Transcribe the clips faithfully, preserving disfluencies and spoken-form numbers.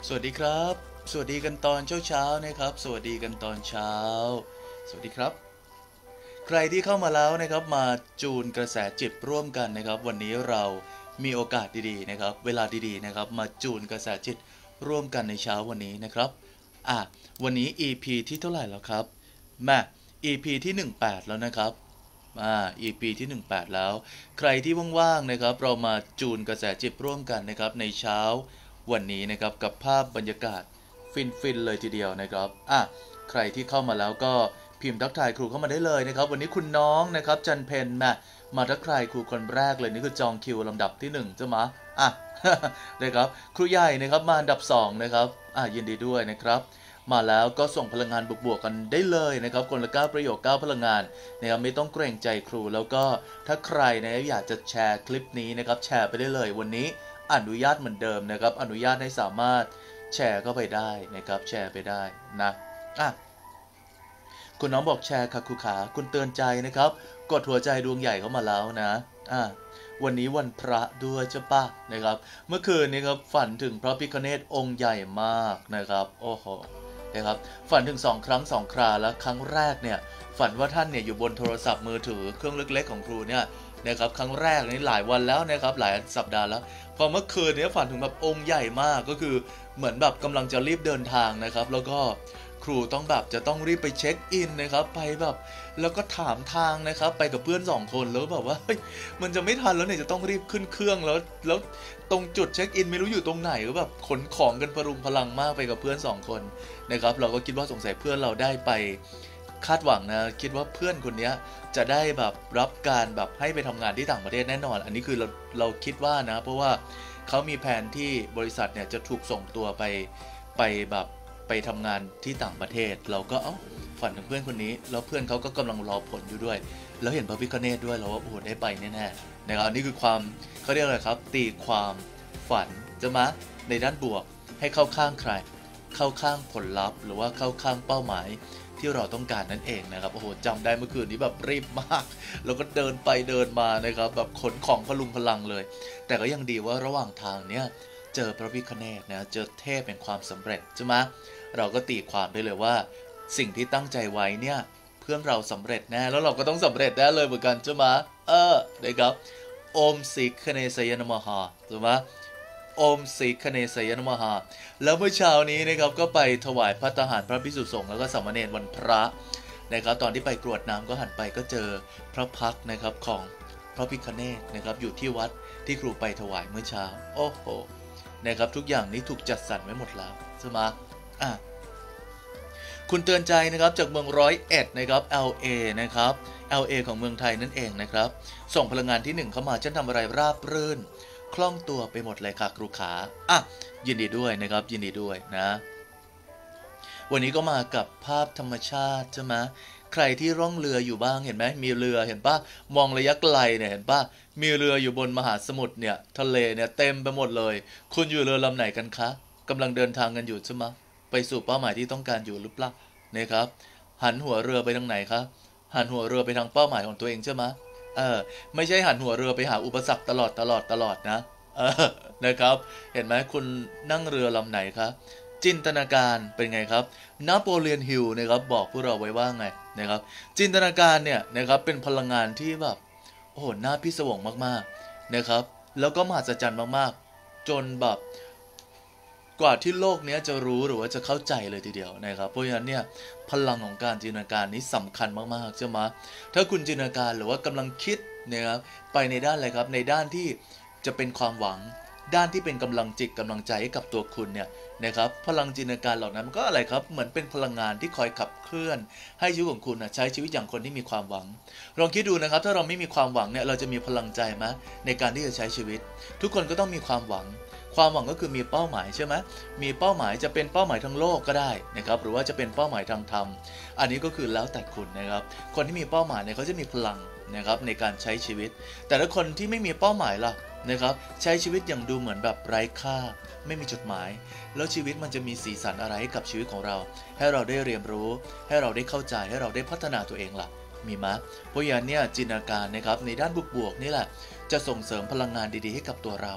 สวัสดีครับสวัสดีกันตอนเช้าเช้านะครับสวัสดีกันตอนเช้าสวัสดีครับใครที่เข้ามาแล้วนะครับมาจูนกระแสจิตร่วมกันนะครับวันนี้เรามีโอกาสดีๆนะครับเวลาดีๆนะครับมาจูนกระแสจิตร่วมกันในเช้าวันนี้นะครับอ่ะวันนี้ อี พี ที่เท่าไหร่แล้วครับมา อี พี ที่สิบแปดแล้วนะครับอ่า อี พี ที่สิบแปดแล้วใครที่ว่างๆนะครับเรามาจูนกระแสจิตร่วมกันนะครับในเช้าวันนี้นะครับกับภาพบรรยากาศฟินๆเลยทีเดียวนะครับอ่ะใครที่เข้ามาแล้วก็พิมพ์ทักทายครูเข้ามาได้เลยนะครับวันนี้คุณน้องนะครับจันเพนมามาทักทายครูคนแรกเลยนี่คือจองคิวลำดับที่หนึ่งใช่ไหมอ่ะ นะครับครูใหญ่นะครับมาอันดับสองนะครับอ่ะยินดีด้วยนะครับมาแล้วก็ส่งพลังงานบวกๆกันได้เลยนะครับคนละเก้าประโยคเก้าพลังงานนะครับไม่ต้องเกรงใจครูแล้วก็ถ้าใครนะอยากจะแชร์คลิปนี้นะครับแชร์ไปได้เลยวันนี้อนุญาตเหมือนเดิมนะครับอนุญาตให้สามารถแชร์เข้าไปได้นะครับแชร์ไปได้นะอ่ะคุณน้องบอกแชร์ค่ะครูขาคุณเตือนใจนะครับกดหัวใจดวงใหญ่เข้ามาแล้วนะอ่ะวันนี้วันพระด้วยเจ้าป้านะครับเมื่อคืนนี้ครับฝันถึงพระพิฆเนศองค์ใหญ่มากนะครับโอ้โหนะครับฝันถึงสองครั้งสองคราแล้วครั้งแรกเนี่ยฝันว่าท่านเนี่ยอยู่บนโทรศัพท์มือถือเครื่องเล็กๆของครูเนี่ยนะครับครั้งแรกนี่หลายวันแล้วนะครับหลายสัปดาห์แล้วพอเมื่อคืนนี้ฝันถึงแบบองค์ใหญ่มากก็คือเหมือนแบบกำลังจะรีบเดินทางนะครับแล้วก็ครูต้องแบบจะต้องรีบไปเช็คอินนะครับไปแบบแล้วก็ถามทางนะครับไปกับเพื่อนสองคนแล้วแบบว่าเฮ้ยมันจะไม่ทันแล้วเนี่ยจะต้องรีบขึ้นเครื่องแล้วแล้วตรงจุดเช็คอินไม่รู้อยู่ตรงไหนก็แบบขนของกันพรุงพลังมากไปกับเพื่อนสองคนนะครับเราก็คิดว่าสงสัยเพื่อนเราได้ไปคาดหวังนะคิดว่าเพื่อนคนนี้จะได้แบบรับการแบบให้ไปทำงานที่ต่างประเทศแน่นอนอันนี้คือเราเราคิดว่านะเพราะว่าเขามีแผนที่บริษัทเนี่ยจะถูกส่งตัวไปไปแบบไปทำงานที่ต่างประเทศเราก็เอ้าฝันถึงเพื่อนคนนี้แล้วเพื่อนเขาก็กำลังรอผลอยู่ด้วยแล้วเห็นพระพิฆเนศด้วยเราว่าโอ้โหได้ไปแน่ๆนะครับอันนี้คือความเขาเรียกอะไรครับตีความฝันจะมาในด้านบวกให้เข้าข้างใครเข้าข้างผลลัพธ์หรือว่าเข้าข้างเป้าหมายที่เราต้องการนั่นเองนะครับโอ้โหจำได้เมื่อคืนนี้แบบรีบมากแล้วก็เดินไปเดินมานะครับแบบขนของพลุงพลังเลยแต่ก็ยังดีว่าระหว่างทางเนี้ยเจอพระพิฆเนศนะเจอเทพแห่งความสำเร็จใช่ไหมเราก็ตีความได้เลยว่าสิ่งที่ตั้งใจไว้เนี่ยเพื่อนเราสำเร็จแน่แล้วเราก็ต้องสำเร็จแน่เลยเหมือนกันใช่ไหมเออนะครับโอมสิกขเนสยนมหาใช่ไหมโอมสิกขเนสยนมหาแล้วเมื่อเช้านี้นะครับก็ไปถวายพระทหารพระภิกษุสงฆ์แล้วก็สามเณรวันพระนะครับตอนที่ไปกรวดน้ำก็หันไปก็เจอพระพักตร์นะครับของพระพิฆเนศนะครับอยู่ที่วัดที่ครูไปถวายเมื่อเช้าโอ้โหนะครับทุกอย่างนี้ถูกจัดสรรไว้หมดแล้วใช่ไหมอ่ะคุณเตือนใจนะครับจากเมืองร้อยเอ็ดนะครับ แอล เอ นะครับ แอล เอ ของเมืองไทยนั่นเองนะครับส่งพลังงานที่หนึ่งเข้ามาฉันทำอะไรราบรื่นคล่องตัวไปหมดเลยค่ะครูขาอ่ะยินดีด้วยนะครับยินดีด้วยนะวันนี้ก็มากับภาพธรรมชาติใช่ไหมใครที่ร่องเรืออยู่บ้างเห็นไหมมีเรือเห็นปะมองระยะไกลเนี่ยเห็นปะมีเรืออยู่บนมหาสมุทรเนี่ยทะเลเนี่ยเต็มไปหมดเลยคุณอยู่เรือลำไหนกันคะกำลังเดินทางกันอยู่ใช่ไหมไปสู่เป้าหมายที่ต้องการอยู่หรือเปล่านะครับหันหัวเรือไปทางไหนคะหันหัวเรือไปทางเป้าหมายของตัวเองใช่ไหมเออไม่ใช่หันหัวเรือไปหาอุปสรรคตลอดตลอดตลอดนะเออนะครับเห็นไหมคุณนั่งเรือลำไหนคะจินตนาการเป็นไงครับนโปเลียนฮิลนะครับบอกพวกเราไว้ว่าไงนะครับจินตนาการเนี่ยนะครับเป็นพลังงานที่แบบโอ้โหน่าพิศวงมากๆนะครับแล้วก็มหัศจรรย์มากๆจนแบบกว่าที่โลกนี้จะรู้หรือว่าจะเข้าใจเลยทีเดียวนะครับเพราะฉะนั้นเนี่ยพลังของการจินตนาการนี้สำคัญมากๆใช่ไหมถ้าคุณจินตนาการหรือว่ากำลังคิดนะครับไปในด้านอะไรครับในด้านที่จะเป็นความหวังด้านที่เป็นกำลังจิตกำลังใจให้กับตัวคุณเนี่ยนะครับพลังจินตนาการเหล่านั้นมันก็อะไรครับเหมือนเป็นพลังงานที่คอยขับเคลื่อนให้ชีวิตของคุณใช้ชีวิตอย่างคนที่มีความหวังลองคิดดูนะครับถ้าเราไม่มีความหวังเนี่ยเราจะมีพลังใจไหมในการที่จะใช้ชีวิตทุกคนก็ต้องมีความหวังความหวังก็คือมีเป้าหมายใช่ไหมมีเป้าหมายจะเป็นเป้าหมายทางโลกก็ได้นะครับหรือว่าจะเป็นเป้าหมายทางธรรมอันนี้ก็คือแล้วแต่คุณนะครับคนที่มีเป้าหมายเนี่ยเขาจะมีพลังนะครับในการใช้ชีวิตแต่ถ้าคนที่ไม่มีเป้าหมายล่ะนะครับใช้ชีวิตอย่างดูเหมือนแบบไร้ค่าไม่มีจุดหมายแล้วชีวิตมันจะมีสีสันอะไรกับชีวิตของเราให้เราได้เรียนรู้ให้เราได้เข้าใจให้เราได้พัฒนาตัวเองล่ะมีมั้ยเพราะอย่างเนี้ยจินตนาการนะครับในด้านบวกๆนี่แหละจะส่งเสริมพลังงานดีๆให้กับตัวเรา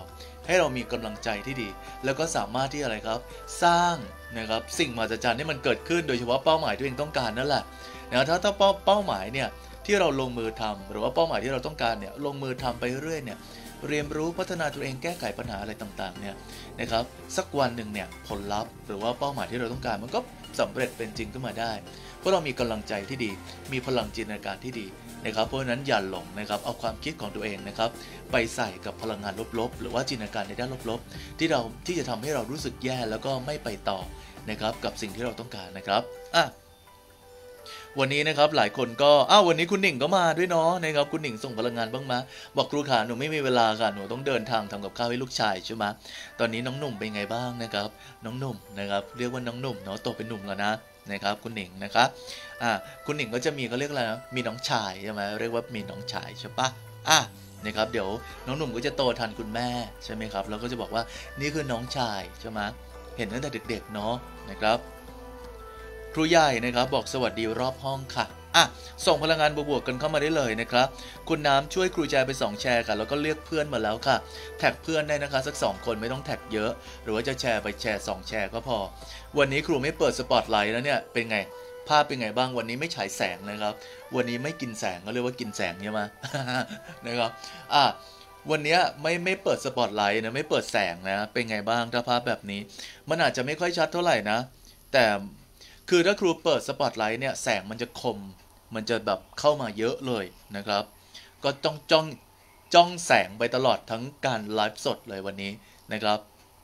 ให้เรามีกำลังใจที่ดีแล้วก็สามารถที่อะไรครับสร้างนะครับสิ่งมหัศจรรย์ที่มันเกิดขึ้นโดยเฉพาะเป้าหมายที่ตัวเองต้องการนั่นแหละนะถ้าถ้าเป้าเป้าหมายเนี่ยที่เราลงมือทำหรือว่าเป้าหมายที่เราต้องการเนี่ยลงมือทำไปเรื่อยเนี่ยเรียนรู้พัฒนาตัวเองแก้ไขปัญหาอะไรต่างๆเนี่ยนะครับสักวันหนึ่งเนี่ยผลลัพธ์หรือว่าเป้าหมายที่เราต้องการมันก็สำเร็จเป็นจริงขึ้นมาได้เพราะเรามีกำลังใจที่ดีมีพลังจินตนาการที่ดีนะครับเพราะฉะนั้นอย่าหลงนะครับเอาความคิดของตัวเองนะครับไปใส่กับพลังงานลบๆหรือว่าจินตนาการในด้านลบๆที่เราที่จะทำให้เรารู้สึกแย่แล้วก็ไม่ไปต่อนะครับกับสิ่งที่เราต้องการนะครับอ่ะวันนี้นะครับหลายคนก็อ้าววันนี้คุณหนิงก็มาด้วยเนาะนะครับคุณหนิงส่งพลังงานบ้างมาบอกครูขาหนูไม่มีเวลาค่ะหนูต้องเดินทางทำกับข้าวให้ลูกชายใช่ไหมตอนนี้น้องหนุ่มเป็นไงบ้างนะครับน้องหนุ่มนะครับเรียกว่าน้องหนุ่มเนาะโตเป็นหนุ่มแล้วนะนะครับคุณหนิงนะครับอ่าคุณหนิงก็จะมีเขาเรียกอะไรนะมีน้องชายใช่ไหมเรียกว่ามีน้องชายใช่ปะอ่ะนะครับเดี๋ยวน้องหนุ่มก็จะโตทันคุณแม่ใช่ไหมครับแล้วก็จะบอกว่านี่คือน้องชายใช่ไหมเห็นตั้งแต่เด็กๆเนาะนะครับครูใหญ่นะครับบอกสวัสดีรอบห้องค่ะอ่ะส่งพลังงานบวกๆกันเข้ามาได้เลยนะครับคุณน้ำช่วยครูแจไปสองแชร์ค่ะแล้วก็เรียกเพื่อนมาแล้วค่ะแท็กเพื่อนได้นะคะสักสองคนไม่ต้องแท็กเยอะหรือว่าจะแชร์ไปแชร์สองแชร์ก็พอวันนี้ครูไม่เปิดสปอตไลท์แล้วเนี่ยเป็นไงภาพเป็นไงบ้างวันนี้ไม่ฉายแสงนะครับวันนี้ไม่กินแสงก็เรียกว่ากินแสงใช่ไหม นะครับอ่ะวันนี้ไม่ไม่เปิดสปอตไลท์นะไม่เปิดแสงนะเป็นไงบ้างถ้าภาพแบบนี้มันอาจจะไม่ค่อยชัดเท่าไหร่นะแต่คือถ้าครูเปิดสปอตไลท์เนี่ยแสงมันจะคมมันจะแบบเข้ามาเยอะเลยนะครับก็ต้องจ้องจ้องแสงไปตลอดทั้งการไลฟ์สดเลยวันนี้นะครับ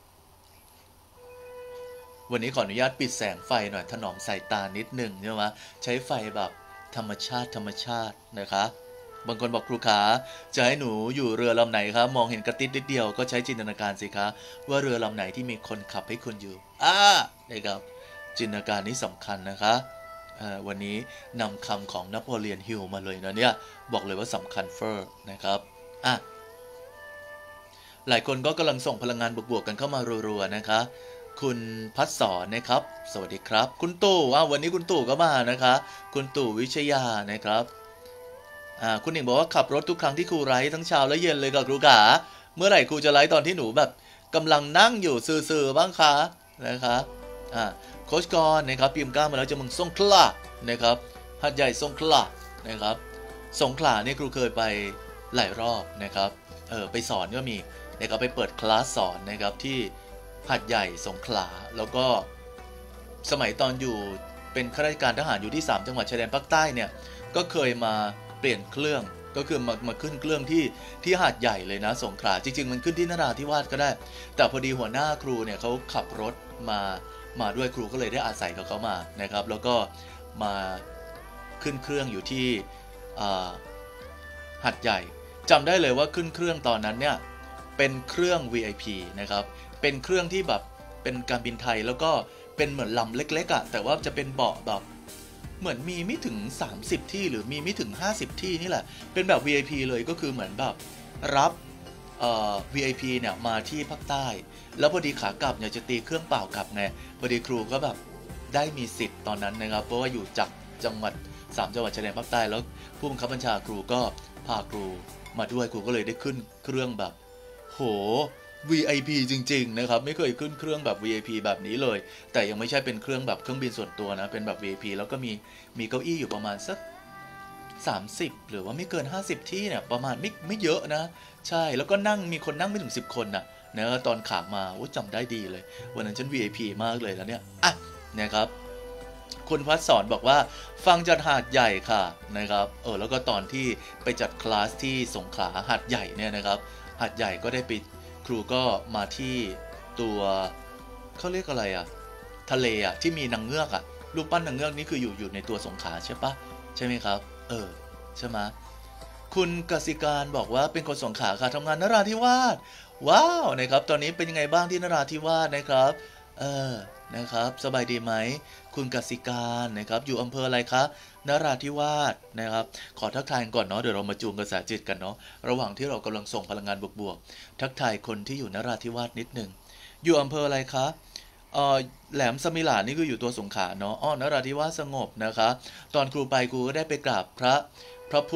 วันนี้ขออนุญาตปิดแสงไฟหน่อยถนอมสายตานิดหนึ่งใช่ไหมใช้ไฟแบบธรรมชาติธรรมชาตินะคะบางคนบอกครูขาจะให้หนูอยู่เรือลำไหนครับมองเห็นกระติดนิดเดียวก็ใช้จินตนาการสิคะว่าเรือลำไหนที่มีคนขับให้คุณอยู่อ่านะครับจินตนาการนี้สำคัญนะคะวันนี้นำคำของนโปเลียนฮิลมาเลยนะเนี่ยบอกเลยว่าสำคัญเฟอร์นะครับอ่ะหลายคนก็กำลังส่งพลังงานบวกๆกันเข้ามารัวๆนะคะคุณพัฒสอนนะครับสวัสดีครับคุณตู่อ้าววันนี้คุณตู่ก็มานะคะคุณตู่วิชยานะครับอ่าคุณหนิงบอกว่าขับรถทุกครั้งที่ครูไลฟ์ทั้งเช้าและเย็นเลยกับครูขาเมื่อไหร่ครูจะไลฟ์ตอนที่หนูแบบกำลังนั่งอยู่ซื่อๆบ้างคะนะคะอ่าโค้ชกรนะครับพิมพ์ก้ามาแล้วจะมึงสงขลานะครับหัดใหญ่สงขลานะครับสงขลาเนี่ยครูเคยไปหลายรอบนะครับเออไปสอนก็มีนะครับไปเปิดคลาสสอนนะครับที่หัดใหญ่สงขลาแล้วก็สมัยตอนอยู่เป็นข้าราชการทหารอยู่ที่สามจังหวัดชายแดนภาคใต้เนี่ยก็เคยมาเปลี่ยนเครื่องก็คือมามาขึ้นเครื่องที่ที่หาดใหญ่เลยนะสงขลาจริงๆมันขึ้นที่นราธิวาสก็ได้แต่พอดีหัวหน้าครูเนี่ยเขาขับรถมามาด้วยครูก็เลยได้อาศัยกับเขามานะครับแล้วก็มาขึ้นเครื่องอยู่ที่หาดใหญ่จำได้เลยว่าขึ้นเครื่องตอนนั้นเนี่ยเป็นเครื่อง วี ไอ พี นะครับเป็นเครื่องที่แบบเป็นการบินไทยแล้วก็เป็นเหมือนลำเล็กๆอ่ะแต่ว่าจะเป็นเบาะแบบเหมือนมีไม่ถึงสามสิบที่หรือมีไม่ถึงห้าสิบที่นี่แหละเป็นแบบ วี ไอ พี เลยก็คือเหมือนแบบรับเอ่อ วี ไอ พี เนี่ยมาที่ภาคใต้แล้วพอดีขากลับเนี่ยจะตีเครื่องเปล่ากลับไงพอดีครูก็แบบได้มีสิทธิ์ตอนนั้นนะครับเพราะว่าอยู่จากจังหวัดสามจังหวัดชายแดนภาคใต้แล้วผู้บังคับบัญชาครูก็พาครูมาด้วยครูก็เลยได้ขึ้นเครื่องแบบโห วี ไอ พี จริงๆนะครับไม่เคยขึ้นเครื่องแบบ วี ไอ พี แบบนี้เลยแต่ยังไม่ใช่เป็นเครื่องแบบเครื่องบินส่วนตัวนะเป็นแบบ วี ไอ พี แล้วก็มีมีเก้าอี้อยู่ประมาณสักสามสิบหรือว่าไม่เกินห้าสิบที่เนี่ยประมาณไม่ไม่เยอะนะใช่แล้วก็นั่งมีคนนั่งไม่ถึงสิบคนน่ะนะตอนขามาโอ้จำได้ดีเลยวันนั้นฉัน วี ไอ พี มากเลยแล้วเนี่ยอ่ะนะครับคุณพัฒสอนบอกว่าฟังจากหาดใหญ่ค่ะนะครับเออแล้วก็ตอนที่ไปจัดคลาสที่สงขลาหาดใหญ่เนี่ยนะครับหาดใหญ่ก็ได้ไปครูก็มาที่ตัวเขาเรียกอะไรอะทะเลอะที่มีนางเงือกอะรูปปั้นนางเงือกนี่คืออยู่อยู่ในตัวสงขลาใช่ปะใช่ไหมครับเออใช่ไหมคุณกสิการบอกว่าเป็นคนสงขลาค่ะทำงานนราธิวาสว้าวนะครับตอนนี้เป็นยังไงบ้างที่นราธิวาสนะครับเออนะครับสบายดีไหมคุณกสิการนะครับอยู่อำเภออะไรคะนราธิวาสนะครับขอทักทายก่อนเนาะเดี๋ยวเรามาจูงกระแสจิตกันเนาะระหว่างที่เรากำลังส่งพลังงานบวกๆทักทายคนที่อยู่นราธิวาสนิดนึงอยู่อำเภออะไรคะเออแหลมสมิหลานี่คืออยู่ตัวสงขลาเนาะอ้อนราธิวาสสงบนะคะตอนครูไปครูก็ได้ไปกราบพระพระพุทธ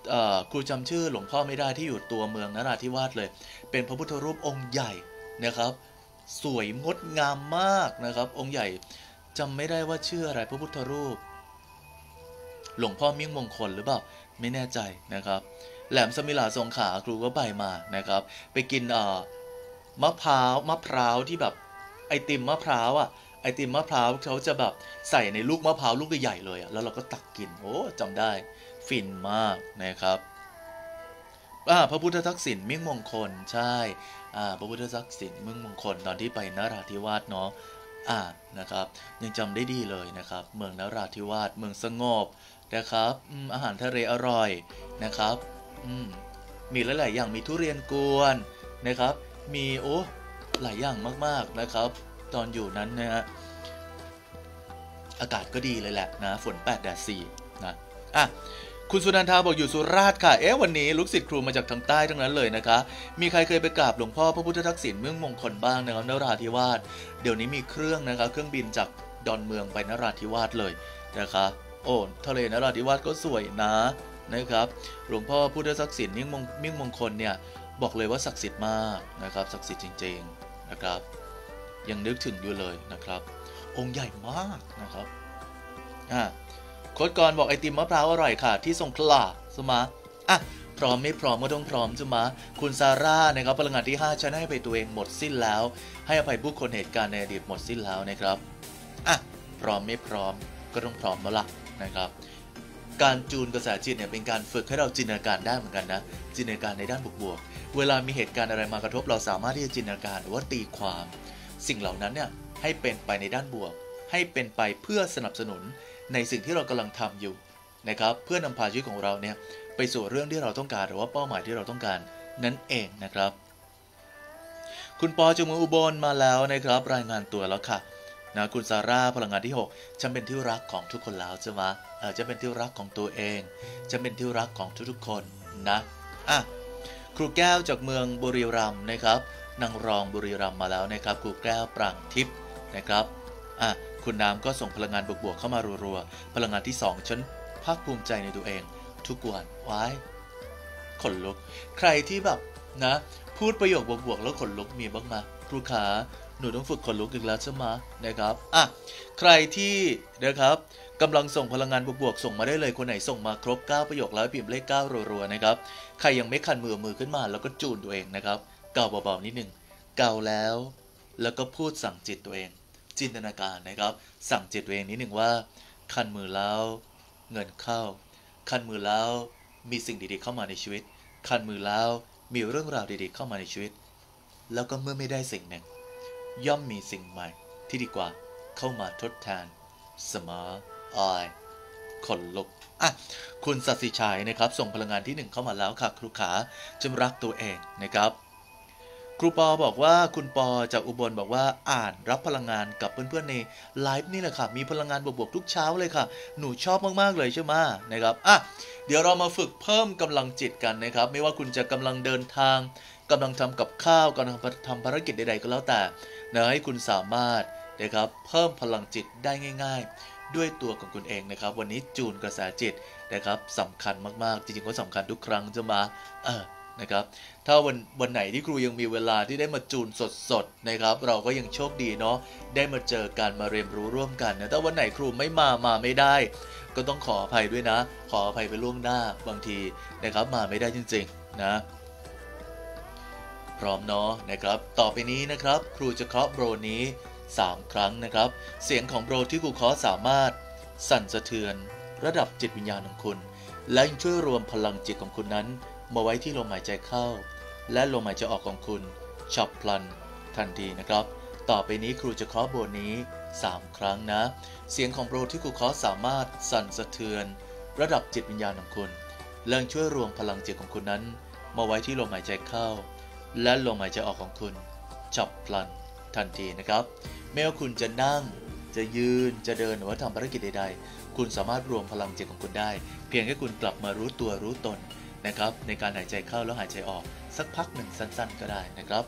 ครูจำชื่อหลวงพ่อไม่ได้ที่อยู่ตัวเมืองนราธิวาสเลยเป็นพระพุทธรูปองค์ใหญ่นะครับสวยงดงามมากนะครับองค์ใหญ่จำไม่ได้ว่าชื่ออะไรพระพุทธรูปหลวงพ่อมิ่งมงคลหรือเปล่าไม่แน่ใจนะครับแหลมสมิลาสงขลาครูก็ไปมานะครับไปกินมะพร้าวมะพร้าวที่แบบไอติมมะพร้าวอ่ะไอติมมะพร้าวเขาจะแบบใส่ในลูกมะพร้าวลูกใหญ่ๆเลยอ่ะแล้วเราก็ตักกินโอ้จำได้ฟินมากนะครับพระพุทธทักษิณมิ่งมงคลใช่พระพุทธทักษิณมิ่งมงคลตอนที่ไปนราธิวาสเนาะอ่านะครับยังจำได้ดีเลยนะครับเมืองนราธิวาสเมืองสงบนะครับอาหารทะเลอร่อยนะครับมีหลายๆอย่างมีทุเรียนกวนนะครับมีโอ้หลายอย่างมากๆนะครับตอนอยู่นั้นนะฮะอากาศก็ดีเลยแหละนะฝนแปดแดดสี่นะอ่ะคุณสุนันทาบอกอยู่สุราษฎร์ค่ะเอ๊ะวันนี้ลูกศิษย์ครูมาจากทางใต้ทั้งนั้นเลยนะคะมีใครเคยไปกราบหลวงพ่อพระพุทธทักษิณเมืองมงคลบ้างนะครับนราธิวาสเดี๋ยวนี้มีเครื่องนะครับเครื่องบินจากดอนเมืองไปนราธิวาสเลยนะคะโอ้ทะเลนราธิวาสก็สวยนะนะครับหลวงพ่อพุทธทักษิณมิ่งมงมิ่งมงคลเนี่ยบอกเลยว่าศักดิ์สิทธิ์มากนะครับศักดิ์สิทธิ์จริงๆนะครับยังนึกถึงอยู่เลยนะครับองค์ใหญ่มากนะครับอ่าโค้ดกรบอกไอติมมะพร้าวอร่อยค่ะที่สงขลาสมาอ่ะพร้อมไม่พร้อมก็ต้องพร้อมจะมาคุณซาร่านะครับพลังงานที่ห้าฉันให้ไปตัวเองหมดสิ้นแล้วให้อภัยผู้คนเหตุการณ์ในอดีตหมดสิ้นแล้วนะครับอ่ะพร้อมไม่พร้อมก็ต้องพร้อมแล้วล่ะนะครับการจูนกระแสจิตเนี่ยเป็นการฝึกให้เราจินตนาการได้เหมือนกันนะจินตนาการในด้านบวกๆเวลามีเหตุการณ์อะไรมากระทบเราสามารถที่จะจินตนาการหรือว่าตีความสิ่งเหล่านั้นเนี่ยให้เป็นไปในด้านบวกให้เป็นไปเพื่อสนับสนุนในสิ่งที่เรากำลังทำอยู่นะครับเพื่อนำพาชีวิตของเราเนี่ยไปสู่เรื่องที่เราต้องการหรือว่าเป้าหมายที่เราต้องการนั่นเองนะครับคุณปอจากเมืองอุบลมาแล้วนะครับรายงานตัวแล้วค่ะนะคุณซาร่าพลังงานที่หกฉันเป็นที่รักของทุกคนแล้วใช่ไหมเออจะเป็นที่รักของตัวเองจะเป็นที่รักของทุกๆคนนะอ่ะครูแก้วจากเมืองบุรีรัมย์นะครับนางรองบุรีรัมย์มาแล้วนะครับครูแก้วปรางทิพย์นะครับอ่ะคุณน้ำก็ส่งพลังงานบวกๆเข้ามารัวๆพลังงานที่สองฉันภาคภูมิใจในตัวเองทุกวันว้ายขนลุกใครที่แบบนะพูดประโยคบวกๆแล้วขนลุกมีบ้างไหมครูขาหนูต้องฝึกขนลุกอีกแล้วใช่ไหมนะครับอ่ะใครที่นะครับกำลังส่งพลังงานบวกๆส่งมาได้เลยคนไหนส่งมาครบเก้าประโยคแล้วพิมพ์เลขเก้ารัวๆนะครับใครยังไม่คันมือมือขึ้นมาแล้วก็จูนตัวเองนะครับเกาเบาๆนิดนึงเกาแล้วแล้วก็พูดสั่งจิตตัวเองจินตนาการนะครับสั่งจิตตัวเองนิดหนึ่งว่าคันมือแล้วเงินเข้าคันมือแล้วมีสิ่งดีๆเข้ามาในชีวิตคันมือแล้วมีเรื่องราวดีๆเข้ามาในชีวิตแล้วก็เมื่อไม่ได้สิ่งหนึ่งย่อมมีสิ่งใหม่ที่ดีกว่าเข้ามาทดแทนเสมออายขนลุกอ่ะคุณสัสิชัยนะครับส่งพลังงานที่หนึ่งเข้ามาแล้วค่ะครูขาจงรักตัวเองนะครับครูปอบอกว่าคุณปอจากอุบลบอกว่าอ่านรับพลังงานกับเพื่อนๆในไลฟ์นี่แหละค่ะมีพลังงานบวกๆทุกเช้าเลยค่ะหนูชอบมากๆเลยใช่ไหมนะครับอ่ะเดี๋ยวเรามาฝึกเพิ่มกำลังจิตกันนะครับไม่ว่าคุณจะกำลังเดินทางกำลังทำกับข้าวกำลังทำภารกิจใดๆก็แล้วแต่นะให้คุณสามารถนะครับเพิ่มพลังจิตได้ง่ายๆด้วยตัวของคุณเองนะครับวันนี้จูนกระแสจิตนะครับสำคัญมากๆจริงๆก็สำคัญทุกครั้งจะมาเออนะครับถ้าวันวันไหนที่ครูยังมีเวลาที่ได้มาจูนสดๆนะครับเราก็ยังโชคดีเนาะได้มาเจอกันมาเรียนรู้ร่วมกันนะถ้าวันไหนครูไม่มามาไม่ได้ก็ต้องขออภัยด้วยนะขออภัยไปล่วงหน้าบางทีนะครับมาไม่ได้จริงๆนะพร้อมเนาะนะครับต่อไปนี้นะครับครูจะเคาะโบรนี้สามครั้งนะครับเสียงของโบรที่ครูเคาะสามารถสั่นสะเทือนระดับจิตวิญญาณของคุณและยังช่วยรวมพลังจิตของคุณนั้นมาไว้ที่ลมหายใจเข้าและลมหายใจออกของคุณฉับพลันทันทีนะครับต่อไปนี้ครูจะเคาะโบรนี้สามครั้งนะเสียงของโบรที่ครูเคาะสามารถสั่นสะเทือนระดับจิตวิญญาณของคุณและช่วยรวมพลังจิตของคุณนั้นมาไว้ที่ลมหายใจเข้าและลมหายใจออกของคุณฉับพลันทันทีนะครับไม่ว่าคุณจะนั่งจะยืนจะเดินหรือว่าทำภารกิจใดๆคุณสามารถรวมพลังจิตของคุณได้เพียงแค่คุณกลับมารู้ตัวรู้ตนนะครับในการหายใจเข้าแล้วหายใจออกสักพักหนึ่งสั้นๆก็ได้นะครับ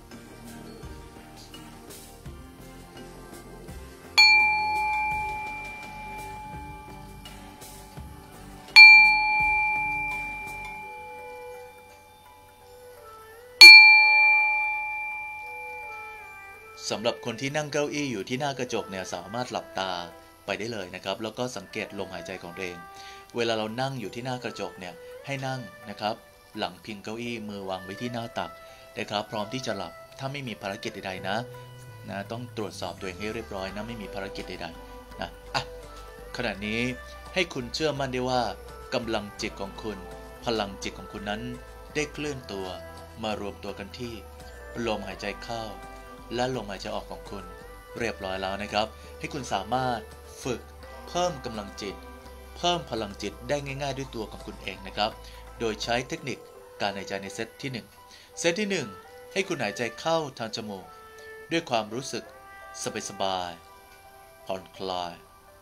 สำหรับคนที่นั่งเก้าอี้อยู่ที่หน้ากระจกเนี่ยสามารถหลับตาไปได้เลยนะครับแล้วก็สังเกตลมหายใจของตัวเองเวลาเรานั่งอยู่ที่หน้ากระจกเนี่ยให้นั่งนะครับหลังพิงเก้าอี้มือวางไว้ที่หน้าตักนะครับพร้อมที่จะหลับถ้าไม่มีภารกิจใดๆนะนะต้องตรวจสอบตัวเองให้เรียบร้อยนะไม่มีภารกิจใดๆนะอ่ะขณะนี้ให้คุณเชื่อมั่นได้ว่ากำลังจิตของคุณพลังจิตของคุณนั้นได้เคลื่อนตัวมารวมตัวกันที่ลมหายใจเข้าและลมหายใจออกของคุณเรียบร้อยแล้วนะครับให้คุณสามารถฝึกเพิ่มกำลังจิตเพิ่มพลังจิตได้ง่ายๆด้วยตัวของคุณเองนะครับโดยใช้เทคนิคการหายใจในเซตที่หนึ่งเซตที่หนึ่งให้คุณหายใจเข้าทางจมูกด้วยความรู้สึกสบายๆผ่อนคลาย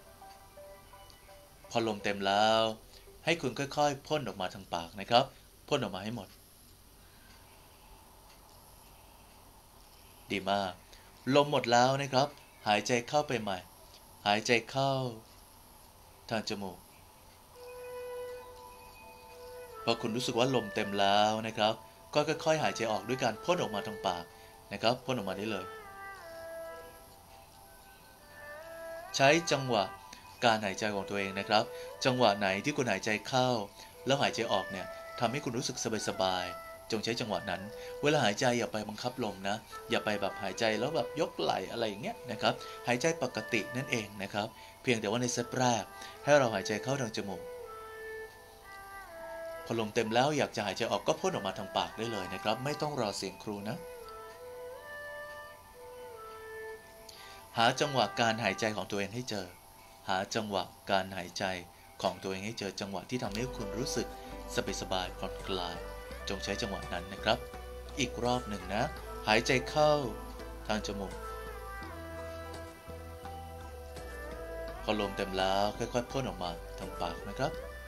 พอลมเต็มแล้วให้คุณค่อยๆพ่นออกมาทางปากนะครับพ่นออกมาให้หมดดีมากลมหมดแล้วนะครับหายใจเข้าไปใหม่หายใจเข้าทางจมูกพอคุณรู้สึกว่าลมเต็มแล้วนะครับก็ค่อยๆหายใจออกด้วยการพ่นออกมาทางปากนะครับพ่นออกมาได้เลยใช้จังหวะการหายใจของตัวเองนะครับจังหวะไหนที่คุณหายใจเข้าแล้วหายใจออกเนี่ยทำให้คุณรู้สึกสบายๆจงใช้จังหวะนั้นเวลาหายใจอย่าไปบังคับลมนะอย่าไปแบบหายใจแล้วแบบยกไหล่อะไรอย่างเงี้ยนะครับหายใจปกตินั่นเองนะครับเพียงแต่ว่าในเซตแรกให้เราหายใจเข้าทางจมูกพอลมเต็มแล้วอยากจะหายใจออกก็พ่นออกมาทางปากได้เลยนะครับไม่ต้องรอเสียงครูนะหาจังหวะการหายใจของตัวเองให้เจอหาจังหวะการหายใจของตัวเองให้เจอจังหวะที่ทำให้คุณรู้สึกสบายๆผ่อนคลายจงใช้จังหวะนั้นนะครับอีกรอบหนึ่งนะหายใจเข้าทางจมูกพอลมเต็มแล้วค่อยๆพ่นออกมาทางปากนะครับ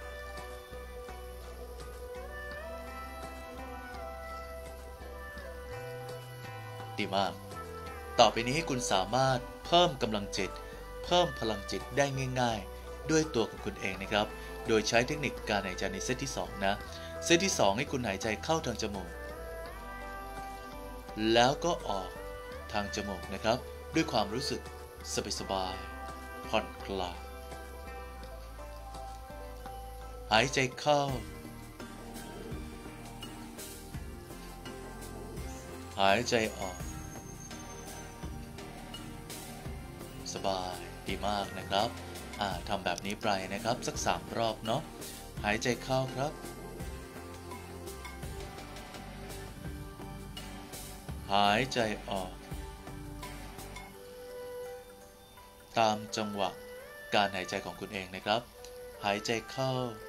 ดีมากต่อไปนี้ให้คุณสามารถเพิ่มกำลังจิตเพิ่มพลังจิตได้ง่ายๆด้วยตัวของคุณเองนะครับโดยใช้เทคนิคการหายใจในเซตที่สองนะเซตที่สองให้คุณหายใจเข้าทางจมูกแล้วก็ออกทางจมูกนะครับด้วยความรู้สึกสบายๆผ่อนคลายหายใจเข้าหายใจออกสบายดีมากนะครับอ่าทำแบบนี้ไปนะครับสักสามรอบเนาะหายใจเข้าครับหายใจออกตามจังหวะการหายใจของคุณเองนะครับหายใจเข้า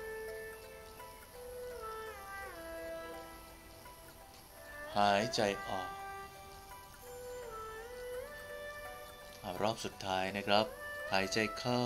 หายใจออกรอบสุดท้ายนะครับหายใจเข้า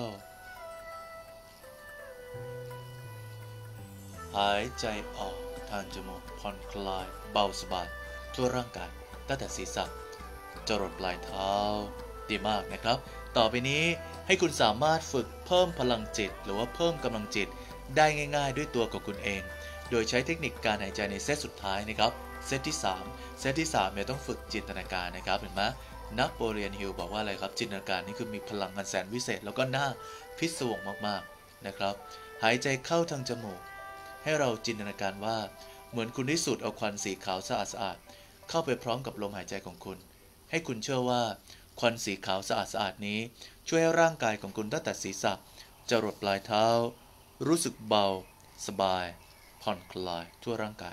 หายใจออกทางจมูกผ่อนคลายเบาสบายทั่วร่างกายตั้งแต่ศีรษะจรดปลายเท้าดีมากนะครับต่อไปนี้ให้คุณสามารถฝึกเพิ่มพลังจิตหรือว่าเพิ่มกำลังจิตได้ง่ายๆด้วยตัวของคุณเองโดยใช้เทคนิคการหายใจในเซตสุดท้ายนะครับเซตที่สามเซตที่สามเนี่ยต้องฝึกจินตนาการนะครับเห็นไหมนโปเลียนฮิลบอกว่าอะไรครับจินตนาการนี่คือมีพลังอันแสนวิเศษแล้วก็น่าพิศวงมากๆนะครับหายใจเข้าทางจมูกให้เราจินตนาการว่าเหมือนคุณได้สูดเอาควันสีขาวสะอาดๆเข้าไปพร้อมกับลมหายใจของคุณให้คุณเชื่อว่าควันสีขาวสะอาดๆนี้ช่วยให้ร่างกายของคุณตั้งแต่ศีรษะจรดปลายเท้ารู้สึกเบาสบายผ่อนคลายทั่วร่างกาย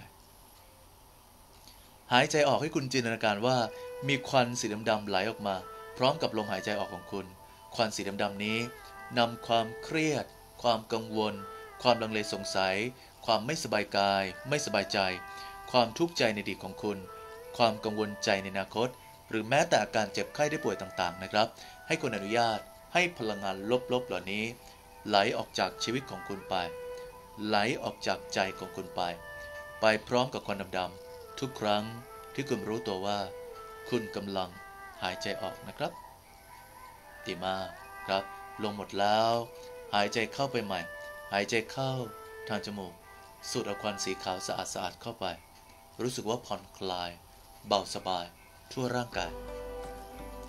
หายใจออกให้คุณจินตนาการว่ามีควันสีดำๆไหลออกมาพร้อมกับลมหายใจออกของคุณควันสีดำๆนี้นำความเครียดความกังวลความลังเลสงสัยความไม่สบายกายไม่สบายใจความทุกข์ใจในอดีตของคุณความกังวลใจในอนาคตหรือแม้แต่อาการเจ็บไข้ได้ป่วยต่างๆนะครับให้คุณอนุญาตให้พลังงานลบๆเหล่านี้ไหลออกจากชีวิตของคุณไปไหลออกจากใจของคุณไปไปพร้อมกับควันดำๆทุกครั้งที่คุณรู้ตัวว่าคุณกำลังหายใจออกนะครับดีมากครับลงหมดแล้วหายใจเข้าไปใหม่หายใจเข้าทางจมูกสูดเอาควันสีขาวสะอาดๆเข้าไปรู้สึกว่าผ่อนคลายเบาสบายทั่วร่างกาย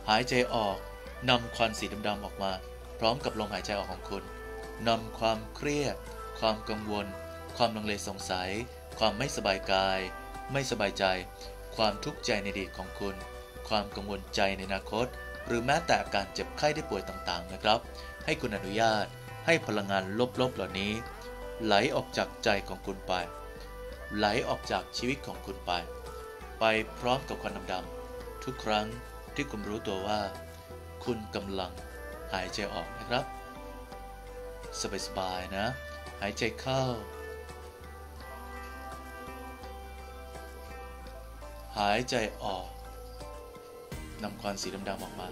หายใจออกนำควันสีดำๆออกมาพร้อมกับลมหายใจออกของคุณนำความเครียดความกังวลความลังเลสงสัยความไม่สบายกายไม่สบายใจความทุกข์ใจในอดีตของคุณความกังวลใจในอนาคตหรือแม้แต่อาการเจ็บไข้ได้ป่วยต่างๆนะครับให้คุณอนุญาตให้พลังงานลบๆเหล่านี้ไหลออกจากใจของคุณไปไหลออกจากชีวิตของคุณไปไปพร้อมกับควันดำๆทุกครั้งที่คุณรู้ตัวว่าคุณกำลังหายใจออกนะครับสบายๆนะหายใจเข้าหายใจออกนำควันสีดำๆออกมา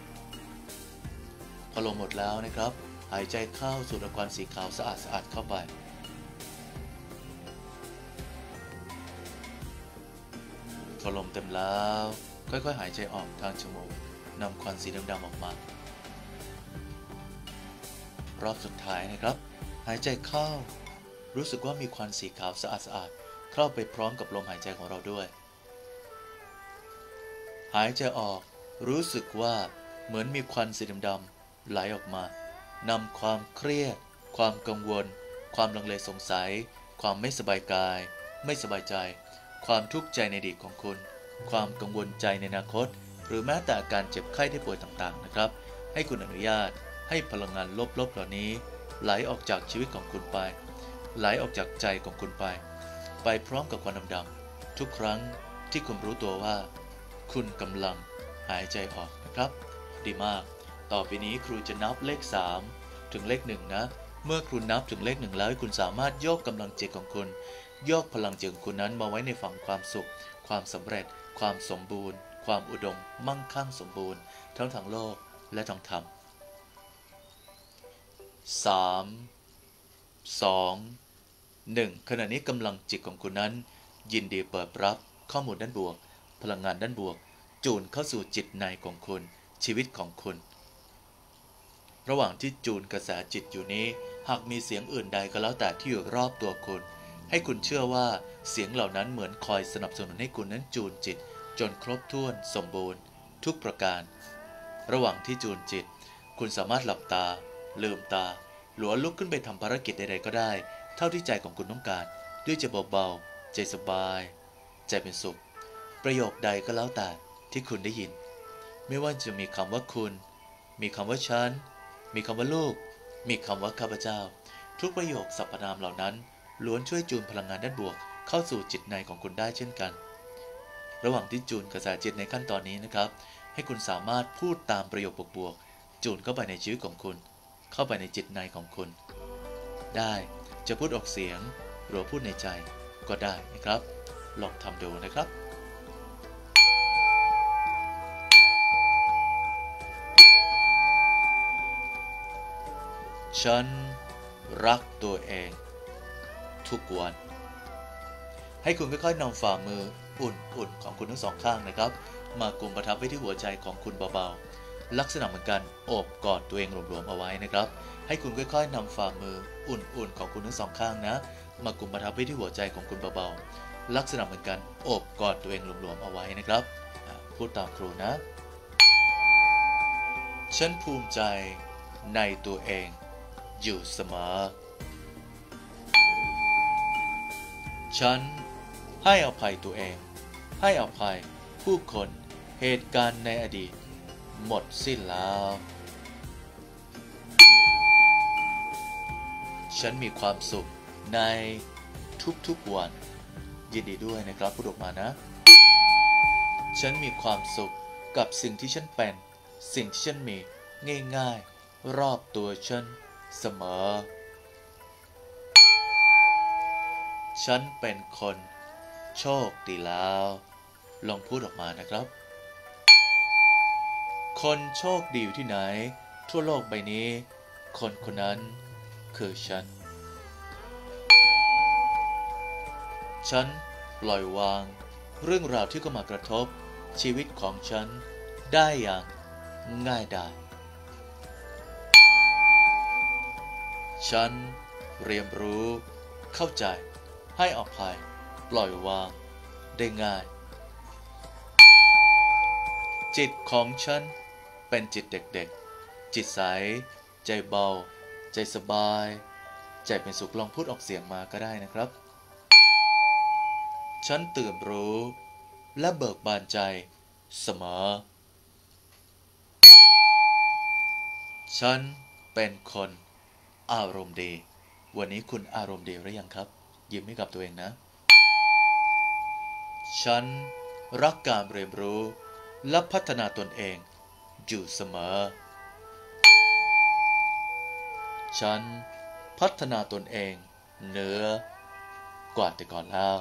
พอลมหมดแล้วนะครับหายใจเข้าสูดควันสีขาวสะอาดสะอาดเข้าไปพอลมเต็มแล้วค่อยๆหายใจออกทางจมูกนำควันสีดำๆออกมารอบสุดท้ายนะครับหายใจเข้ารู้สึกว่ามีควันสีขาวสะอาดสะอาดเข้าไปพร้อมกับลมหายใจของเราด้วยหายใจออกรู้สึกว่าเหมือนมีควันสีดำๆไหลออกมานำความเครียดความกังวลความลังเลสงสัยความไม่สบายกายไม่สบายใจความทุกข์ใจในอดีตของคุณความกังวลใจในอนาคตหรือแม้แต่อาการเจ็บไข้ได้ป่วยต่างๆนะครับให้คุณอนุญาตให้พลังงานลบๆเหล่านี้ไหลออกจากชีวิตของคุณไปไหลออกจากใจของคุณไปไปพร้อมกับควันดำๆทุกครั้งที่คุณรู้ตัวว่าคุณกำลังหายใจออกนะครับดีมากต่อไปนี้ครูจะนับเลขสามถึงเลขหนึ่งนะเมื่อครูนับถึงเลขหนึ่งแล้วให้คุณสามารถโยกกำลังจิตของคุณโยกพลังจิตของคุณนั้นมาไว้ในฝั่งความสุขความสำเร็จความสมบูรณ์ความอุดมมั่งคั่งสมบูรณ์ทั้งทางโลกและทางธรรมสามสองหนึ่งขณะนี้กำลังจิตของคุณนั้นยินดีเปิดรับข้อมูลด้านบวกพลังงานด้านบวกจูนเข้าสู่จิตในของคุณชีวิตของคุณระหว่างที่จูนกระแสจิตอยู่นี้หากมีเสียงอื่นใดก็แล้วแต่ที่อยู่รอบตัวคุณให้คุณเชื่อว่าเสียงเหล่านั้นเหมือนคอยสนับสนุนให้คุณนั้นจูนจิตจนครบถ้วนสมบูรณ์ทุกประการระหว่างที่จูนจิตคุณสามารถหลับตาลืมตาหรือลุกขึ้นไปทำภารกิจใดๆก็ได้เท่าที่ใจของคุณต้องการด้วยใจเบาๆใจสบายใจเป็นสุขประโยคใดก็แล้วแต่ที่คุณได้ยินไม่ว่าจะมีคำว่าคุณมีคำว่าฉันมีคำว่าลูกมีคำว่าข้าพเจ้าทุกประโยคสรรพนามเหล่านั้นล้วนช่วยจูนพลังงานด้านบวกเข้าสู่จิตในของคุณได้เช่นกันระหว่างที่จูนกระแสจิตในขั้นตอนนี้นะครับให้คุณสามารถพูดตามประโยคบวกๆจูนเข้าไปในชีวิตของคุณเข้าไปในจิตในของคุณได้จะพูดออกเสียงหรือพูดในใจก็ได้นะครับลองทำดูนะครับฉันรักตัวเองทุกวันให้คุณค่อยๆนำฝ่ามืออุ่นๆของคุณทั้งสองข้างนะครับมากุมประทับไว้ที่หัวใจของคุณเบาๆลักษณะเหมือนกันโอบกอดตัวเองหลวมๆเอาไว้นะครับให้คุณค่อยๆนำฝ่ามืออุ่นๆของคุณทั้งสองข้างนะมากุมประทับไว้ที่หัวใจของคุณเบาๆลักษณะเหมือนกันโอบกอดตัวเองหลวมๆเอาไว้นะครับพูดตามครูนะฉันภูมิใจในตัวเองอยู่เสมอฉันให้อภัยตัวเองให้อภัยผู้คนเหตุการณ์ในอดีตหมดสิ้นแล้วฉันมีความสุขในทุกๆวันยินดีด้วยนะครับพูดออกมานะฉันมีความสุขกับสิ่งที่ฉันเป็นสิ่งที่ฉันมีง่ายๆรอบตัวฉันเสมอฉันเป็นคนโชคดีแล้วลองพูดออกมานะครับคนโชคดีอยู่ที่ไหนทั่วโลกใบนี้คนคนนั้นคือฉันฉันปล่อยวางเรื่องราวที่เข้ามากระทบชีวิตของฉันได้อย่างง่ายดายฉันเรียนรู้เข้าใจให้อภัยปล่อยวางได้ง่ายจิตของฉันเป็นจิตเด็กๆจิตใสใจเบาใจสบายใจเป็นสุขลองพูดออกเสียงมาก็ได้นะครับฉันตื่นรู้และเบิกบานใจเสมอฉันเป็นคนอารมณ์ดีวันนี้คุณอารมณ์ดีหรือยังครับยิ้มให้กับตัวเองนะฉันรักการเรียนรู้และพัฒนาตนเองอยู่เสมอฉันพัฒนาตนเองเหนือกว่าแต่ก่อนแล้ว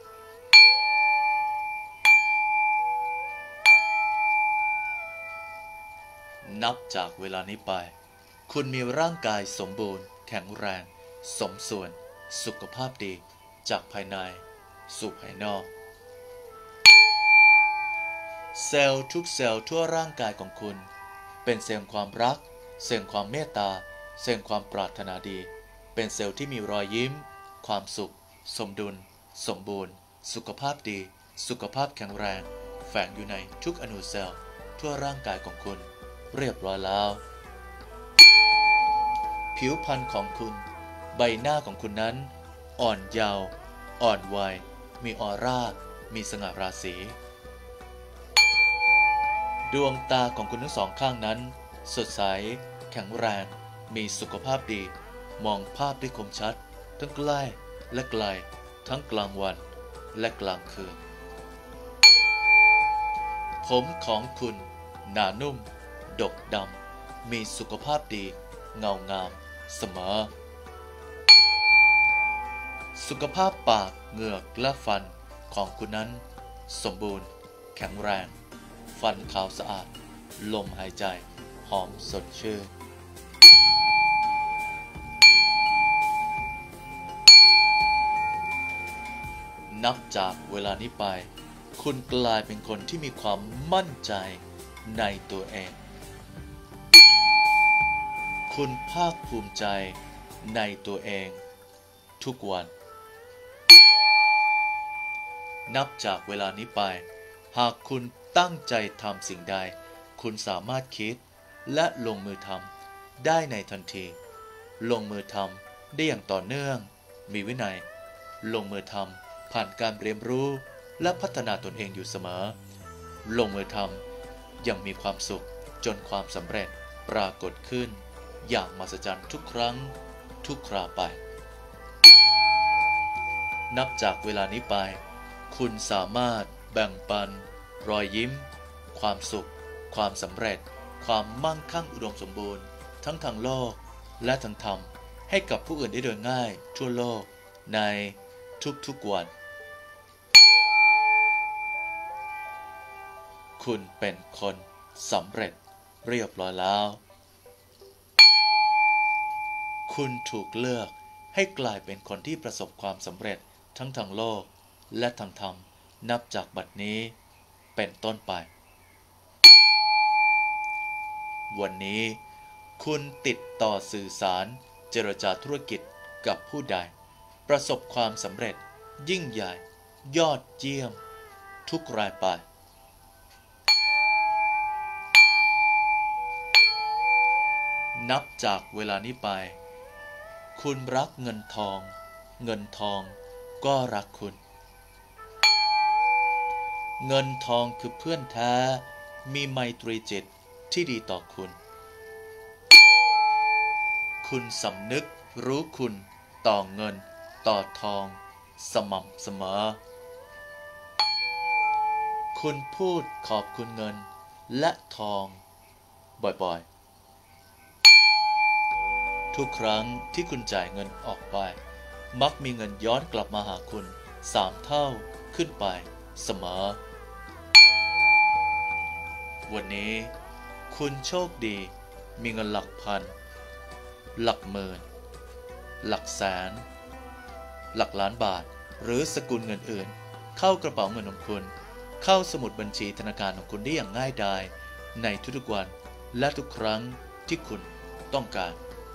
นับจากเวลานี้ไปคุณมีร่างกายสมบูรณ์แข็งแรงสมส่วนสุขภาพดีจากภายในสู่ภายนอกเซลล์ทุกเซลล์ทั่วร่างกายของคุณเป็นเซลล์ความรักเซลล์ความเมตตาเซลล์ความปรารถนาดีเป็นเซลล์ที่มีรอยยิ้มความสุขสมดุลสมบูรณ์สุขภาพดีสุขภาพแข็งแรงแฝงอยู่ในทุกอนูเซลล์ทั่วร่างกายของคุณเรียบร้อยแล้วผิวพรรณของคุณใบหน้าของคุณนั้นอ่อนเยาว์อ่อนวัยมีออร่ามีสง่าราศีดวงตาของคุณทั้งสองข้างนั้นสดใสแข็งแรงมีสุขภาพดีมองภาพได้คมชัดทั้งใกล้และไกลทั้งกลางวันและกลางคืนผมของคุณหนานุ่มดกดำมีสุขภาพดีเงางามเสมอสุขภาพปากเหงือกและฟันของคุณนั้นสมบูรณ์แข็งแรงฟันขาวสะอาดลมหายใจหอมสดชื่นนับจากเวลานี้ไปคุณกลายเป็นคนที่มีความมั่นใจในตัวเองคุณภาคภูมิใจในตัวเองทุกวันนับจากเวลานี้ไปหากคุณตั้งใจทำสิ่งใดคุณสามารถคิดและลงมือทำได้ในทันทีลงมือทำได้อย่างต่อเนื่องมีวินัยลงมือทำผ่านการเรียนรู้และพัฒนาตนเองอยู่เสมอลงมือทำอย่างมีความสุขจนความสำเร็จปรากฏขึ้นอย่างมหัศจรรย์ทุกครั้งทุกคราไปนับจากเวลานี้ไปคุณสามารถแบ่งปันรอยยิ้มความสุขความสำเร็จความมั่งคั่งอุดมสมบูรณ์ทั้งทางโลกและทางธรรมให้กับผู้อื่นได้โดยง่ายทั่วโลกในทุกๆวันคุณเป็นคนสำเร็จเรียบร้อยแล้วคุณถูกเลือกให้กลายเป็นคนที่ประสบความสำเร็จทั้งทางโลกและทางธรรมนับจากบัดนี้เป็นต้นไปวันนี้คุณติดต่อสื่อสารเจรจาธุรกิจกับผู้ใดประสบความสำเร็จยิ่งใหญ่ยอดเยี่ยมทุกรายไปนับจากเวลานี้ไปคุณรักเงินทองเงินทองก็รักคุณเงินทองคือเพื่อนแท้มีไมตรีจิตที่ดีต่อคุณคุณสำนึกรู้คุณต่อเงินต่อทองสม่ำเสมอคุณพูดขอบคุณเงินและทองบ่อยๆทุกครั้งที่คุณจ่ายเงินออกไปมักมีเงินย้อนกลับมาหาคุณสามเท่าขึ้นไปเสมอวันนี้คุณโชคดีมีเงินหลักพันหลักหมื่นหลักแสนหลักล้านบาทหรือสกุลเงินอื่นเข้ากระเป๋าเงินของคุณเข้าสมุดบัญชีธนาคารของคุณได้อย่างง่ายดายในทุกๆวันและทุกครั้งที่คุณต้องการ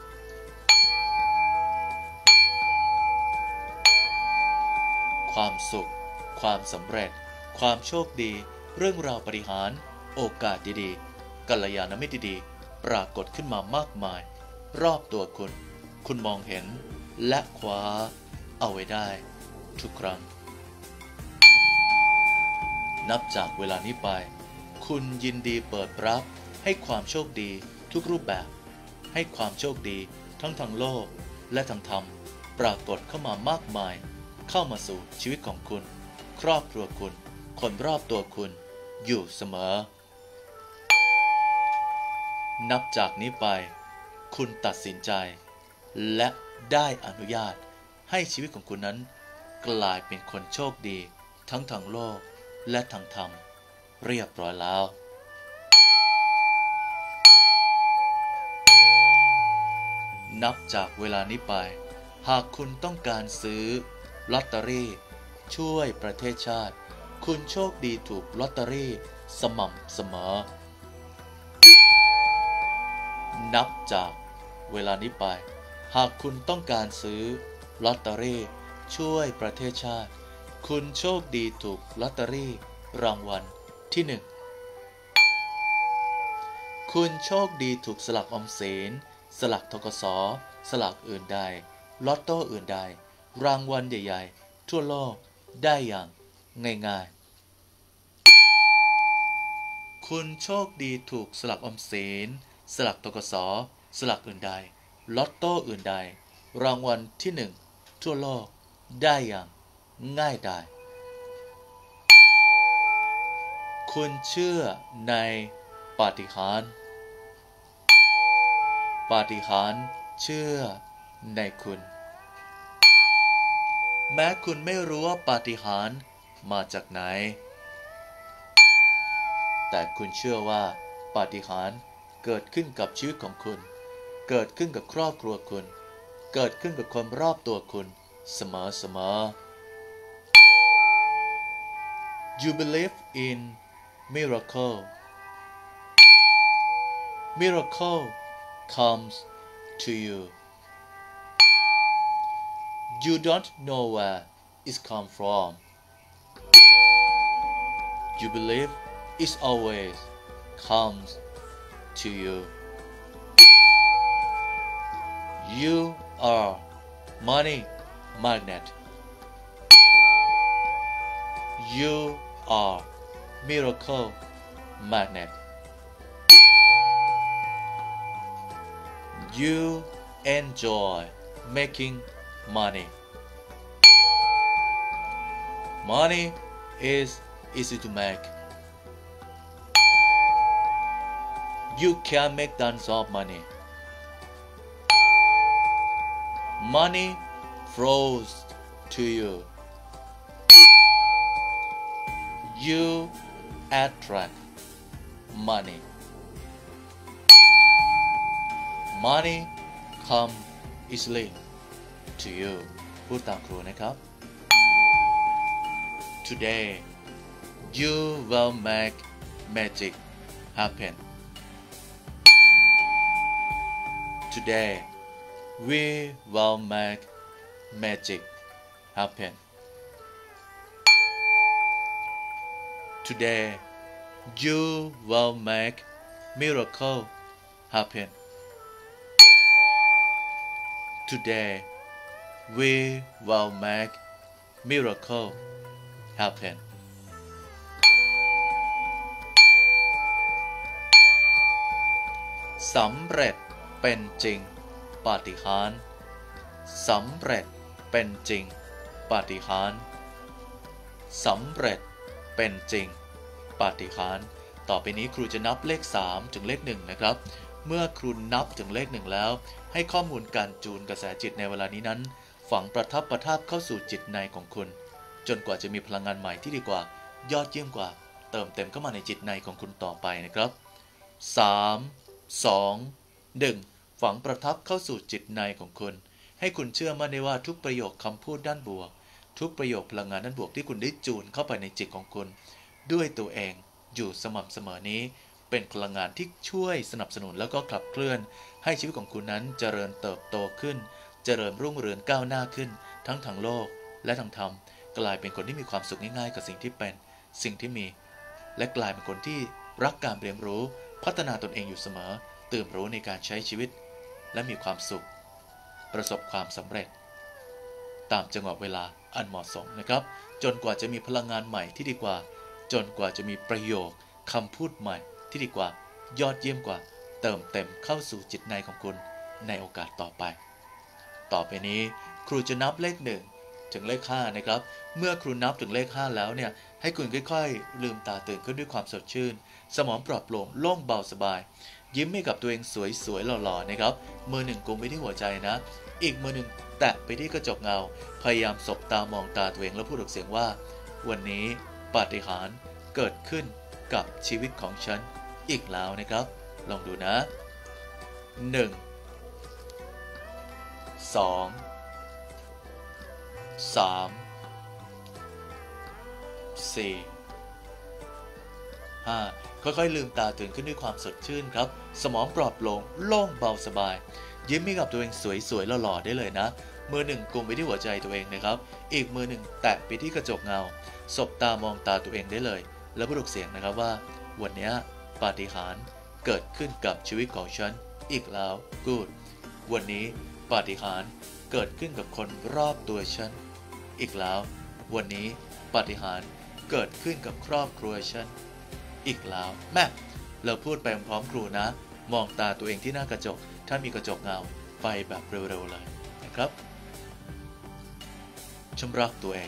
ความสุขความสำเร็จความโชคดีเรื่องราวปาฏิหาริย์โอกาสดีๆกัลยาณมิตรดีๆปรากฏขึ้นมามากมายรอบตัวคุณคุณมองเห็นและคว้าเอาไว้ได้ทุกครั้งนับจากเวลานี้ไปคุณยินดีเปิดรับให้ความโชคดีทุกรูปแบบให้ความโชคดีทั้งทางโลกและทางธรรมปรากฏเข้ามามากมายเข้ามาสู่ชีวิตของคุณครอบครัวคุณคนรอบตัวคุณอยู่เสมอนับจากนี้ไปคุณตัดสินใจและได้อนุญาตให้ชีวิตของคุณนั้นกลายเป็นคนโชคดีทั้งทางโลกและทางธรรมเรียบร้อยแล้วนับจากเวลานี้ไปหากคุณต้องการซื้อลอตเตอรี่ช่วยประเทศชาติคุณโชคดีถูกลอตเตอรี่สม่ำเสมอนับจากเวลานี้ไปหากคุณต้องการซื้อลอตเตอรี่ช่วยประเทศชาติคุณโชคดีถูกลอตเตอรี่รางวัลที่หนึ่งคุณโชคดีถูกสลากออมสินสลากธกส.สลากอื่นใดลอตโต้อื่นใดรางวัลใหญ่ๆทั่วโลกได้อย่างง่ายๆคุณโชคดีถูกสลากออมสินสลากธกส.สลากอื่นใดลอตโต้อื่นใดรางวัลที่หนึ่งทั่วโลกได้อย่างง่ายดายคุณเชื่อในปาฏิหาริย์ปาฏิหาริย์เชื่อในคุณแม้คุณไม่รู้ว่าปาฏิหาริย์มาจากไหนแต่คุณเชื่อว่าปาฏิหาริย์เกิดขึ้นกับชีวิตของคุณเกิดขึ้นกับครอบครัวคุณเกิดขึ้นกับคนรอบตัวคุณเสมอๆ You believe in miracle miracle comes to you you don't know where it come from you believe it always comes to you you are money magnet you are miracle magnet you enjoy making money money is easy to make you can make tons of money money flows to you you attract money money come easily to you พูดตามครูนะครับ Today you will make magic happen Today we will make magic happen Today you will make miracle happen Today we will make miracle happen สำเร็จเป็นจริงปาฏิหาริย์สำเร็จเป็นจริงปาฏิหาริย์สำเร็จเป็นจริงปาฏิหาริย์ต่อไปนี้ครูจะนับเลขสามถึงเลขหนึ่งนะครับเมื่อครูนับถึงเลขหนึ่งแล้วให้ข้อมูลการจูนกระแสจิตในเวลานี้นั้นฝังประทับประทับเข้าสู่จิตในของคุณจนกว่าจะมีพลังงานใหม่ที่ดีกว่ายอดเยี่ยมกว่าเติมเต็มเข้ามาในจิตในของคุณต่อไปนะครับสาม สอง หนึ่งฝังประทับเข้าสู่จิตในของคุณให้คุณเชื่อมั่นได้ว่าทุกประโยคคำพูดด้านบวกทุกประโยคพลังงานด้านบวกที่คุณได้จูนเข้าไปในจิตของคุณด้วยตัวเองอยู่สม่ำเสมอนี้เป็นพลังงานที่ช่วยสนับสนุนแล้วก็ขับเคลื่อนให้ชีวิตของคุณนั้นเจริญเติบโตขึ้นเจริญรุ่งเรืองก้าวหน้าขึ้นทั้งทางโลกและทางธรรมกลายเป็นคนที่มีความสุขง่ายๆกับสิ่งที่เป็นสิ่งที่มีและกลายเป็นคนที่รักการเรียนรู้พัฒนาตนเองอยู่เสมอตื่นรู้ในการใช้ชีวิตและมีความสุขประสบความสำเร็จตามจังหวะเวลาอันเหมาะสมนะครับจนกว่าจะมีพลังงานใหม่ที่ดีกว่าจนกว่าจะมีประโยคคำพูดใหม่ที่ดีกว่ายอดเยี่ยมกว่าเติมเต็มเข้าสู่จิตในของคุณในโอกาสต่อไปต่อไปนี้ครูจะนับเลขหนึ่งถึงเลขห้านะครับเมื่อครูนับถึงเลขห้าแล้วเนี่ยให้คุณค่อยๆลืมตาตื่นขึ้นด้วยความสดชื่นสมองปลอดโปร่งโล่งเบาสบายยิ้มให้กับตัวเองสวยๆหล่อๆนะครับมือหนึ่งกุมไปที่หัวใจนะอีกมือหนึ่งแตะไปที่กระจกเงาพยายามสบตามองตาตัวเองแล้วพูดออกเสียงว่าวันนี้ปาฏิหาริย์เกิดขึ้นกับชีวิตของฉันอีกแล้วนะครับลองดูนะหนึ่ง สอง สาม สี่ ห้าค่อยๆลืมตาตื่นขึ้นด้วยความสดชื่นครับสมองปลอดโปร่งโล่งเบาสบายยิ้มให้กับตัวเองสวยๆหล่อๆได้เลยนะมือหนึ่งกุมไปที่หัวใจตัวเองนะครับอีกมือหนึ่งแตะไปที่กระจกเงาสบตามองตาตัวเองได้เลยแล้วพูดเสียงนะครับว่าวันนี้ปาฏิหาริย์เกิดขึ้นกับชีวิตของฉันอีกแล้วกูดวันนี้ปาฏิหาริย์เกิดขึ้นกับคนรอบตัวฉันอีกแล้ววันนี้ปาฏิหาริย์เกิดขึ้นกับครอบครัวฉันอีกแล้วแม่เราพูดไปพร้อมครูนะมองตาตัวเองที่หน้ากระจกถ้ามีกระจกเงาไปแบบเร็วๆเลยนะครับฉันรักตัวเอง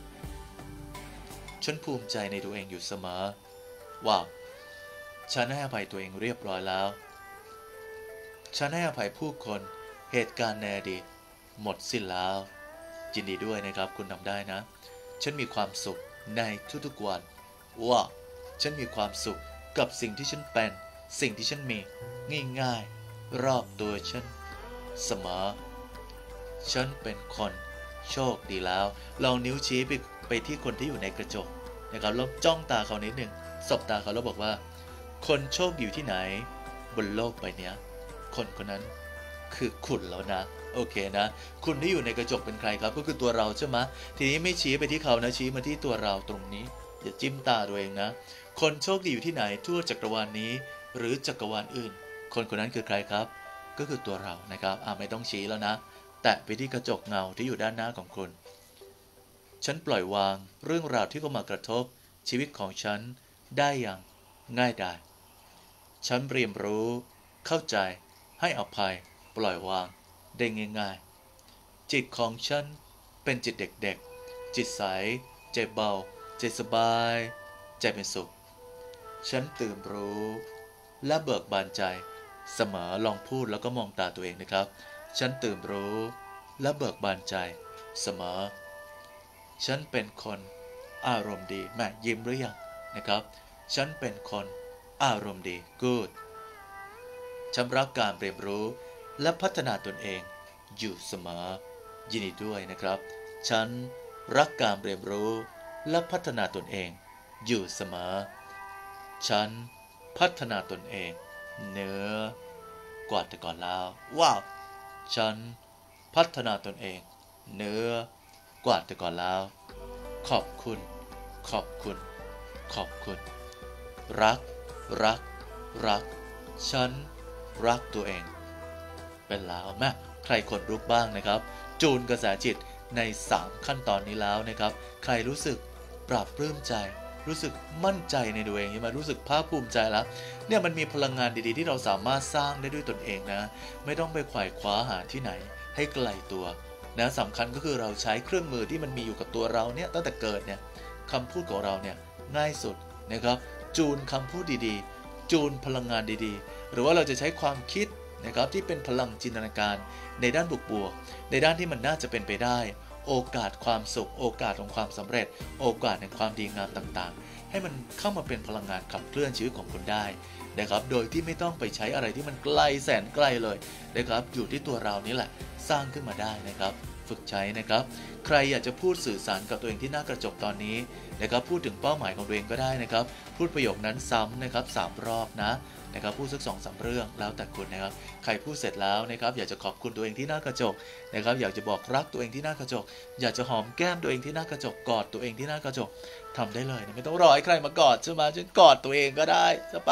ฉันภูมิใจในตัวเองอยู่เสมอว้าวฉันให้อภัยตัวเองเรียบร้อยแล้วฉันให้อภัยผู้คนเหตุการณ์ในอดีตหมดสิ้นแล้วยินดีด้วยนะครับคุณทำได้นะฉันมีความสุขในทุกๆวันว้าวฉันมีความสุขกับสิ่งที่ฉันเป็นสิ่งที่ฉันมีง่ายๆรอบตัวฉันเสมอฉันเป็นคนโชคดีแล้วลองนิ้วชี้ไปไปที่คนที่อยู่ในกระจกนะครับแล้วจ้องตาเขานิดหนึ่งสบตาเขาแล้วบอกว่าคนโชคดีอยู่ที่ไหนบนโลกใบนี้คนคนนั้นคือคุณแล้วนะโอเคนะคุณที่อยู่ในกระจกเป็นใครครับก็คือตัวเราใช่ไหมทีนี้ไม่ชี้ไปที่เขานะชี้มาที่ตัวเราตรงนี้อย่าจิ้มตาตัวเองนะคนโชคดีอยู่ที่ไหนทั่วจักรวาลนี้หรือจักรวาลอื่นคนคนนั้นคือใครครับก็คือตัวเรานะครับอ่าไม่ต้องชี้แล้วนะแตะไปที่กระจกเงาที่อยู่ด้านหน้าของคุณฉันปล่อยวางเรื่องราวที่เข้ามากระทบชีวิตของฉันได้อย่างง่ายดายฉันเรียนรู้เข้าใจให้อภัยปล่อยวางได้ง่ายๆจิตของฉันเป็นจิตเด็กๆจิตใสใจเบาใจสบายใจเป็นสุขฉันตื่นรู้และเบิกบานใจเสมอลองพูดแล้วก็มองตาตัวเองนะครับฉันตื่นรู้และเบิกบานใจเสมอฉันเป็นคนอารมณ์ดีแม่ยิ้มหรือยังนะครับฉันเป็นคนอารมณ์ดี good ฉันรักการเรียนรู้และพัฒนาตนเองอยู่เสมอยินดีด้วยนะครับฉันรักการเรียนรู้และพัฒนาตนเองอยู่เสมอฉันพัฒนาตนเองเหนือกว่าแต่ก่อนแล้วว้าวฉันพัฒนาตนเองเหนือกว่าแต่ก่อนแล้วขอบคุณขอบคุณขอบคุณรักรักรักฉันรักตัวเองเป็นแล้วแม่ใครคนลุกบ้างนะครับจูนกระแสจิตในสามขั้นตอนนี้แล้วนะครับใครรู้สึกปลาบปลื้มใจรู้สึกมั่นใจในตัวเองใช่ไหมรู้สึกภาคภูมิใจแล้วเนี่ยมันมีพลังงานดีๆที่เราสามารถสร้างได้ด้วยตนเองนะไม่ต้องไปไขว่คว้าหาที่ไหนให้ไกลตัวนะสำคัญก็คือเราใช้เครื่องมือที่มันมีอยู่กับตัวเราเนี่ยตั้งแต่เกิดเนี่ยคำพูดของเราเนี่ยง่ายสุดนะครับจูนคำพูดดีๆจูนพลังงานดีๆหรือว่าเราจะใช้ความคิดนะครับที่เป็นพลังจินตนาการในด้านบวกๆในด้านที่มันน่าจะเป็นไปได้โอกาสความสุขโอกาสของความสำเร็จโอกาสแห่งความดีงามต่างๆให้มันเข้ามาเป็นพลังงานขับเคลื่อนชีวิตของคุณได้นะครับโดยที่ไม่ต้องไปใช้อะไรที่มันไกลแสนไกลเลยนะครับอยู่ที่ตัวเรานี่แหละสร้างขึ้นมาได้นะครับฝึกใช้นะครับใครอยากจะพูดสื่อสารกับตัวเองที่หน้ากระจกตอนนี้นะครับพูดถึงเป้าหมายของตัวเองก็ได้นะครับพูดประโยคนั้นซ้ำนะครับสามรอบนะนะครับพูดสักสองสามเรื่องแล้วแต่คุณนะครับใครพูดเสร็จแล้วนะครับอยากจะขอบคุณตัวเองที่หน้ากระจกนะครับอยากจะบอกรักตัวเองที่หน้ากระจกอยากจะหอมแก้มตัวเองที่หน้ากระจกกอดตัวเองที่หน้ากระจกทำได้เลยนะไม่ต้องรอให้ใครมากอดใช่ไหมฉันกอดตัวเองก็ได้ใช่ปะ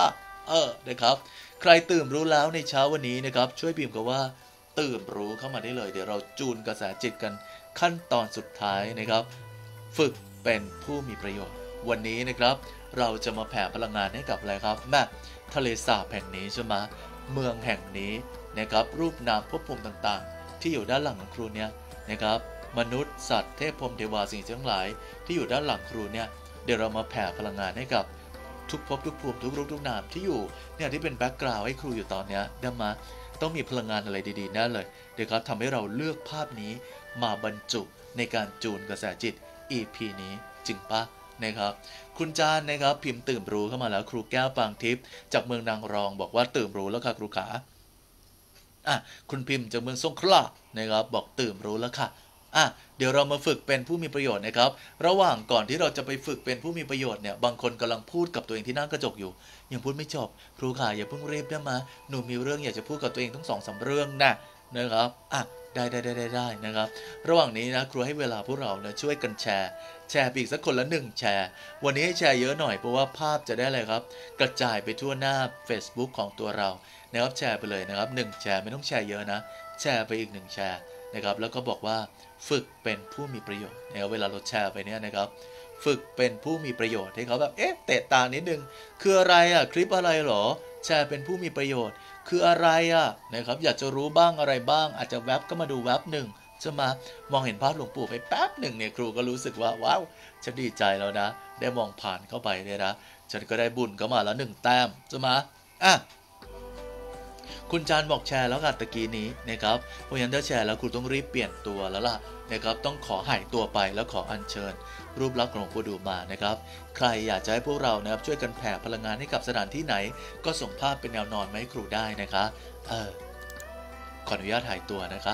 เออนะครับใครตื่นรู้แล้วในเช้าวันนี้นะครับช่วยพิมพ์กันว่าตื่นรู้เข้ามาได้เลยเดี๋ยวเราจูนกระแสจิตกันขั้นตอนสุดท้ายนะครับฝึกเป็นผู้มีประโยชน์วันนี้นะครับเราจะมาแผ่พลังงานให้กับอะไรครับแม่ทะเลสาบแห่งนี้ใช่ไหมเมืองแห่งนี้นะครับรูปนามภพภูมิต่างๆที่อยู่ด้านหลังของครูเนี่ยนะครับมนุษย์สัตว์เทพพรหมเทวาสิ่งทั้งหลายที่อยู่ด้านหลังครูเนี่ยเดี๋ยวเรามาแผ่พลังงานให้กับทุกภพทุกภูมิทุกรูปทุกนามที่อยู่เนี่ยที่เป็นแบ็กกราวด์ให้ครูอยู่ตอนนี้ได้มาต้องมีพลังงานอะไรดีๆแน่เลยเดี๋ยวครับทำให้เราเลือกภาพนี้มาบรรจุในการจูนกระแสจิต อี พี นี้จริงปะนะครับคุณจานนะครับพิมพ์ตื่นรู้เข้ามาแล้วครูแก้วปางทิพย์จากเมืองนางรองบอกว่าตื่นรู้แล้วค่ะครูขาอ่ะคุณพิมพ์จากเมืองสงขลานะครับบอกตื่นรู้แล้วค่ะอ่ะเดี๋ยวเรามาฝึกเป็นผู้มีประโยชน์นะครับระหว่างก่อนที่เราจะไปฝึกเป็นผู้มีประโยชน์เนี่ยบางคนกำลังพูดกับตัวเองที่หน้ากระจกอยู่ยังพูดไม่จบครูขาอย่าเพิ่งรีบได้มาหนูมีเรื่องอยากจะพูดกับตัวเองทั้งสองสามเรื่องนะนะครับอ่ะได้ได้ได้ได้นะครับระหว่างนี้นะครูให้เวลาพวกเราเนี่ยช่วยกันแชร์แชร์อีกสักคนละหนึ่งแชร์วันนี้ให้แชร์เยอะหน่อยเพราะว่าภาพจะได้อะไรครับกระจายไปทั่วหน้า Facebook ของตัวเรานะครับแชร์ไปเลยนะครับหนึ่งแชร์ไม่ต้องแชร์เยอะนะแชร์ไปอีกหนึ่งแชร์นะครับแล้วก็บอกว่าฝึกเป็นผู้มีประโยชน์เนี่ยเวลาเราแชร์ไปเนี่ยนะครับฝึกเป็นผู้มีประโยชน์ให้เขาแบบเอ๊ะเตะตานิดนึงคืออะไรอ่ะคลิปอะไรหรอแชร์เป็นผู้มีประโยชน์คืออะไรอ่ะนะครับอยากจะรู้บ้างอะไรบ้างอาจจะแวบก็มาดูแวบหนึ่งจะมามองเห็นภาพหลวงปู่ไปแป๊บหนึ่งเนี่ยครูก็รู้สึกว่าว้าวฉันดีใจแล้วนะได้มองผ่านเข้าไปเนี่ยนะฉันก็ได้บุญเข้ามาแล้วหนึ่งแต้มจะมาอ่ะคุณจานบอกแชร์แล้วค่ะตะกี้นี้นะครับเพราะฉะนั้นถ้าแชร์แล้วคุณต้องรีบเปลี่ยนตัวแล้วล่ะนะครับต้องขอหายตัวไปแล้วขออัญเชิญรูปลักษณ์ของหลวงปู่ดูมานะครับใครอยากจะให้พวกเรานะครับช่วยกันแผ่พลังงานให้กับสถานที่ไหนก็ส่งภาพเป็นแนวนอนมาให้ครูได้นะคะเออขออนุญาตหายตัวนะคะ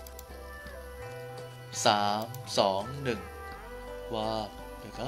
สามสองหนึ่งว่านะครับ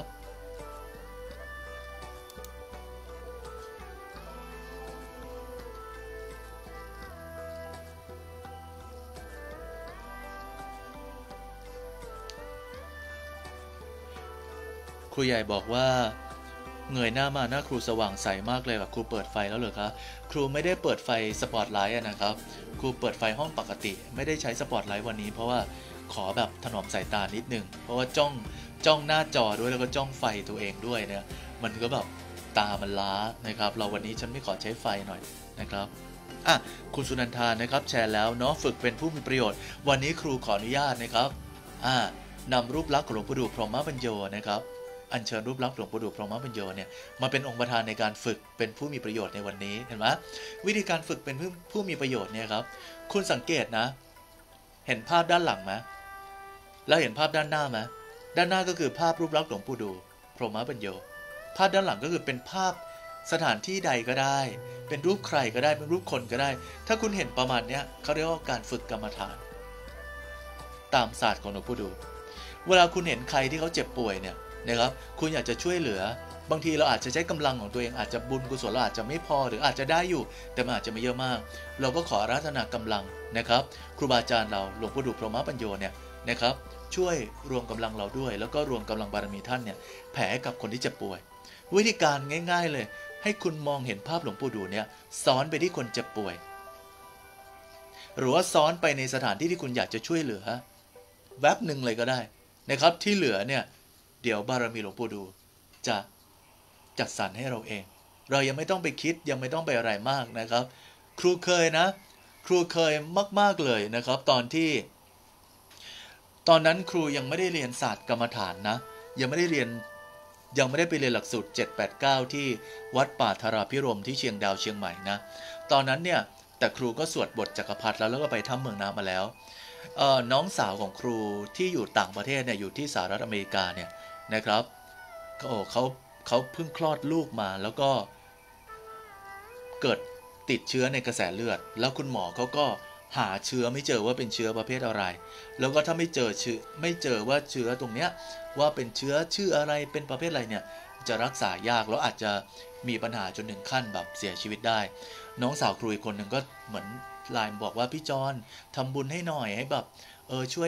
ครูใหญ่บอกว่าเงยหน้ามาหน้าครูสว่างใสมากเลยค่ะครูเปิดไฟแล้วเหรอคะครูไม่ได้เปิดไฟสปอตไลท์นะครับครูเปิดไฟห้องปกติไม่ได้ใช้สปอตไลท์วันนี้เพราะว่าขอแบบถนอมสายตานิดนึงเพราะว่าจ้องจ้องหน้าจอด้วยแล้วก็จ้องไฟตัวเองด้วยเนี่ยมันก็แบบตามันล้านะครับเราวันนี้ฉันไม่ขอใช้ไฟหน่อยนะครับอ่ะคุณสุนันทานะครับแชร์แล้วเนาะฝึกเป็นผู้มีประโยชน์วันนี้ครูขออนุญาตนะครับอ่านำรูปลักษณ์ของหลวงปู่ดูพรหมปัญโยนะครับอัญเชิญรูปลักษณ์หลวงปู่ดูพรหมปัญโยเนี่ยมาเป็นองค์ประธานในการฝึกเป็นผู้มีประโยชน์ในวันนี้เห็นไหมวิธีการฝึกเป็นผู้ผู้มีประโยชน์เนี่ยครับคุณสังเกตนะเห็นภาพด้านหลังไหมแล้วเห็นภาพด้านหน้าไหมด้านหน้าก็คือภาพรูปลักษณ์หลวงปู่ดูพรหมปัญโยภาพด้านหลังก็คือเป็นภาพสถานที่ใดก็ได้เป็นรูปใครก็ได้เป็นรูปคนก็ได้ถ้าคุณเห็นประมาณนี้เขาเรียกว่าการฝึกกรรมฐานตามศาสตร์ของหลวงปู่ดูเวลาคุณเห็นใครที่เขาเจ็บป่วยเนี่ยนะครับคุณอยากจะช่วยเหลือบางทีเราอาจจะใช้กำลังของตัวเองอาจจะบุญกุศลเราอาจจะไม่พอหรืออาจจะได้อยู่แต่มันอาจจะไม่เยอะมากเราก็ขออาราธนากำลังนะครับครูบาอาจารย์เราหลวงปู่ดูพรหมปัญโยเนี่ยนะครับช่วยรวมกำลังเราด้วยแล้วก็รวมกำลังบารมีท่านเนี่ยแผ่ให้กับคนที่เจ็บป่วยวิธีการง่ายๆเลยให้คุณมองเห็นภาพหลวงปู่ดูเนี่ยซ้อนไปที่คนเจ็บป่วยหรือว่าซ้อนไปในสถานที่ที่คุณอยากจะช่วยเหลือแวบหนึ่งเลยก็ได้นะครับที่เหลือเนี่ยเดี๋ยวบารมีหลวงปู่ดูจะจัดสรรให้เราเองเรายังไม่ต้องไปคิดยังไม่ต้องไปอะไรมากนะครับครูเคยนะครูเคยมากๆเลยนะครับตอนที่ตอนนั้นครูยังไม่ได้เรียนศาสตร์กรรมฐานนะยังไม่ได้เรียนยังไม่ได้ไปเรียนหลักสูตรเจ็ด แปด เก้าที่วัดป่าธาราพิรมที่เชียงดาวเชียงใหม่นะตอนนั้นเนี่ยแต่ครูก็สวดบทจักรพรรดิแล้วแล้วก็ไปถ้ำเมืองน้ำมาแล้วน้องสาวของครูที่อยู่ต่างประเทศเนี่ยอยู่ที่สหรัฐอเมริกาเนี่ยนะครับโอ้เขาเขาเพิ่งคลอดลูกมาแล้วก็เกิดติดเชื้อในกระแสเลือดแล้วคุณหมอเขาก็หาเชื้อไม่เจอว่าเป็นเชื้อประเภทอะไรแล้วก็ถ้าไม่เจอเชื้อไม่เจอว่าเชื้อตรงเนี้ยว่าเป็นเชื้อชื่ออะไรเป็นประเภทอะไรเนี่ยจะรักษายากแล้วอาจจะมีปัญหาจนถึงขั้นแบบเสียชีวิตได้น้องสาวครูอีกคนหนึ่งก็เหมือนไลน์บอกว่าพี่จอนทำบุญให้หน่อยให้แบบเออช่วย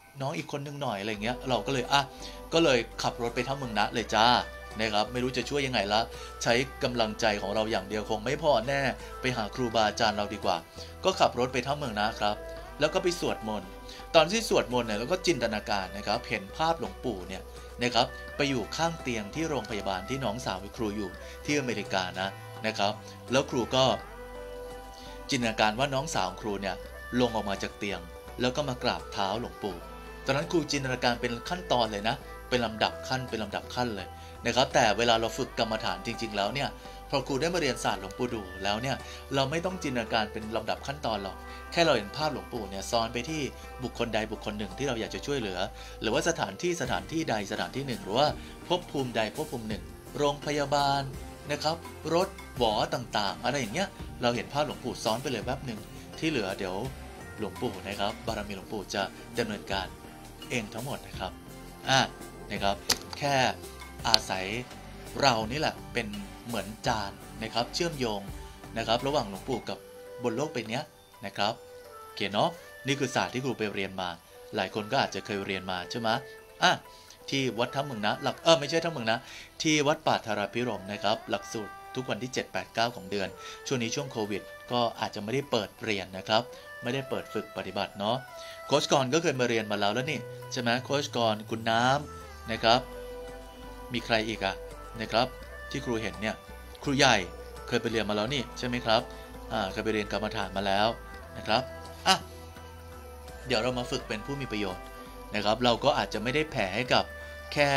น้องอีกคนนึงหน่อยอะไรเงี้ยเราก็เลยอ่ะก็เลยขับรถไปท่าเมืองนะเลยจ้านะครับไม่รู้จะช่วยยังไงละใช้กำลังใจของเราอย่างเดียวคงไม่พอแน่ไปหาครูบาอาจารย์เราดีกว่าก็ขับรถไปท่าเมืองนะครับแล้วก็ไปสวดมนต์ตอนที่สวดมนต์เนี่ยแล้วก็จินตนาการนะครับเห็นภาพหลวงปู่เนี่ยนะครับไปอยู่ข้างเตียงที่โรงพยาบาลที่น้องสาวครูอยู่ที่อเมริกานะนะครับแล้วครูก็จินตนาการว่าน้องสาวครูเนี่ยลงออกมาจากเตียงแล้วก็มากราบเท้าหลวงปู่ตอนนั้นครูจินตนาการเป็นขั้นตอนเลยนะเป็นลำดับขั้นเป็นลำดับขั้นเลยนะครับแต่เวลาเราฝึกกรรมฐานจริงๆแล้วเนี่ยพอครูได้มาเรียนศาสตร์หลวงปู่ดูแล้วเนี่ยเราไม่ต้องจินตนาการเป็นลำดับขั้นตอนหรอกแค่เราเห็นภาพหลวงปู่เนี่ยซ้อนไปที่บุคคลใดบุคคลหนึ่งที่เราอยากจะช่วยเหลือหรือว่าสถานที่สถานที่ใดสถานที่หนึ่งหรือว่าภพภูมิใดภพภูมิหนึ่งโรงพยาบาลนะครับรถหวอต่างๆอะไรอย่างเงี้ยเราเห็นภาพหลวงปู่ซ้อนไปเลยแป๊บหนึ่งที่เหลือเดี๋ยวหลวงปู่นะครับบารมีหลวงปู่จะดำเนินการเองทั้งหมดนะครับอ่ะนะครับแค่อาศัยเรานี่แหละเป็นเหมือนจานนะครับเชื่อมโยงนะครับระหว่างหลวงปู่กับบนโลกใบนี้นะครับโอเคเนาะนี่คือศาสตร์ที่ครูไปเรียนมาหลายคนก็อาจจะเคยเรียนมาใช่ไหมอ่ะที่วัดท่าเมืองนะหลักเออไม่ใช่ท่าเมืองนะที่วัดป่าธาราภิรมย์นะครับหลักสูตรทุกวันที่ เจ็ด แปด เก้า ของเดือนช่วงนี้ช่วงโควิดก็อาจจะไม่ได้เปิดเรียนนะครับไม่ได้เปิดฝึกปฏิบัติเนาะโค้ชกรก็เคยมาเรียนมาแล้วแล้วนี่ใช่ไหมโค้ชกรคุณน้ำนะครับมีใครอีกอะนะครับที่ครูเห็นเนี่ยครูใหญ่เคยไปเรียนมาแล้วนี่ใช่ไหมครับอ่าเคยไปเรียนกรรมฐานมาแล้วนะครับอ่ะเดี๋ยวเรามาฝึกเป็นผู้มีประโยชน์นะครับเราก็อาจจะไม่ได้แผ่ให้กับแค่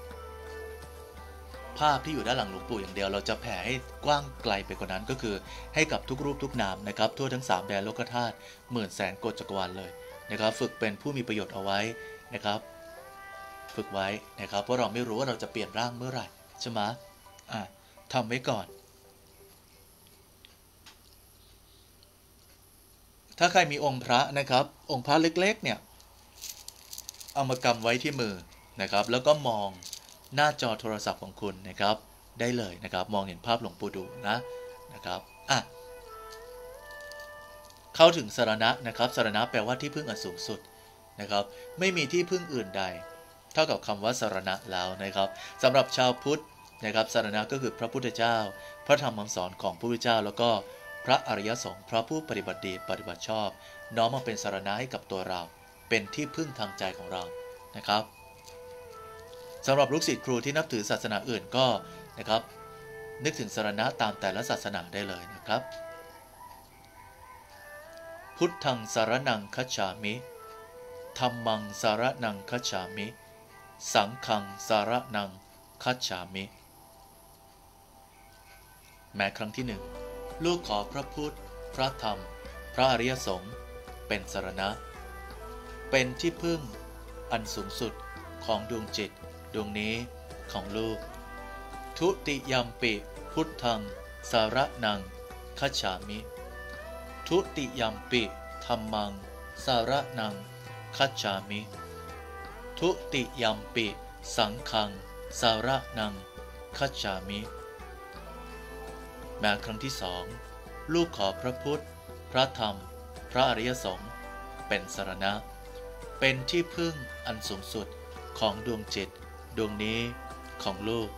ภาพที่อยู่ด้านหลังหลวงปู่อย่างเดียวเราจะแผ่ให้กว้างไกลไปกว่านั้นก็คือให้กับทุกรูปทุกนามนะครับทั่วทั้งสามแดนโลกธาตุหมื่นแสนโกฏจักรวาลเลยนะครับฝึกเป็นผู้มีประโยชน์เอาไว้นะครับฝึกไว้นะครับเพราะเราไม่รู้ว่าเราจะเปลี่ยนร่างเมื่อไหร่ใช่ไหมอ่ะทำไว้ก่อนถ้าใครมีองค์พระนะครับองค์พระเล็กๆเนี่ยเอามากำไว้ที่มือนะครับแล้วก็มองหน้าจอโทรศัพท์ของคุณนะครับได้เลยนะครับมองเห็นภาพหลวงปู่ดูนะนะครับอ่ะเข้าถึงสรณะนะครับสรณะแปลว่าที่พึ่งอันสูงสุดนะครับไม่มีที่พึ่งอื่นใดเท่ากับคำว่าสรณะแล้วนะครับสำหรับชาวพุทธนะครับสรณะก็คือพระพุทธเจ้าพระธรรมคำสอนของพระพุทธเจ้าแล้วก็พระอริยสงฆ์พระผู้ปฏิบัติดีปฏิบัติชอบน้อมมาเป็นสรณะให้กับตัวเราเป็นที่พึ่งทางใจของเรานะครับสำหรับลูกศิษย์ครูที่นับถือศาสนาอื่นก็นะครับนึกถึงสรณะตามแต่ละศาสนาได้เลยนะครับพุทธังสารนังคัจฉามิธัมมังสารนังคัจฉามิสังฆังสารนังคัจฉามิแม้ครั้งที่หนึ่งลูกขอพระพุทธพระธรรมพระอริยสงฆ์เป็นสรณะเป็นที่พึ่งอันสูงสุดของดวงจิตดวงนี้ของลูกทุติยัมปิพุทธังสารนังคัจฉามิทุติยัมปิธัมมังสารนังคัจฉามิทุติยัมปิสังฆังสารนังคัจฉามิแม้ครั้งที่สองลูกขอพระพุทธพระธรรมพระอริยสงฆ์เป็นสรณะเป็นที่พึ่งอันสูงสุดของดวงจิตดวงนี้ของลูก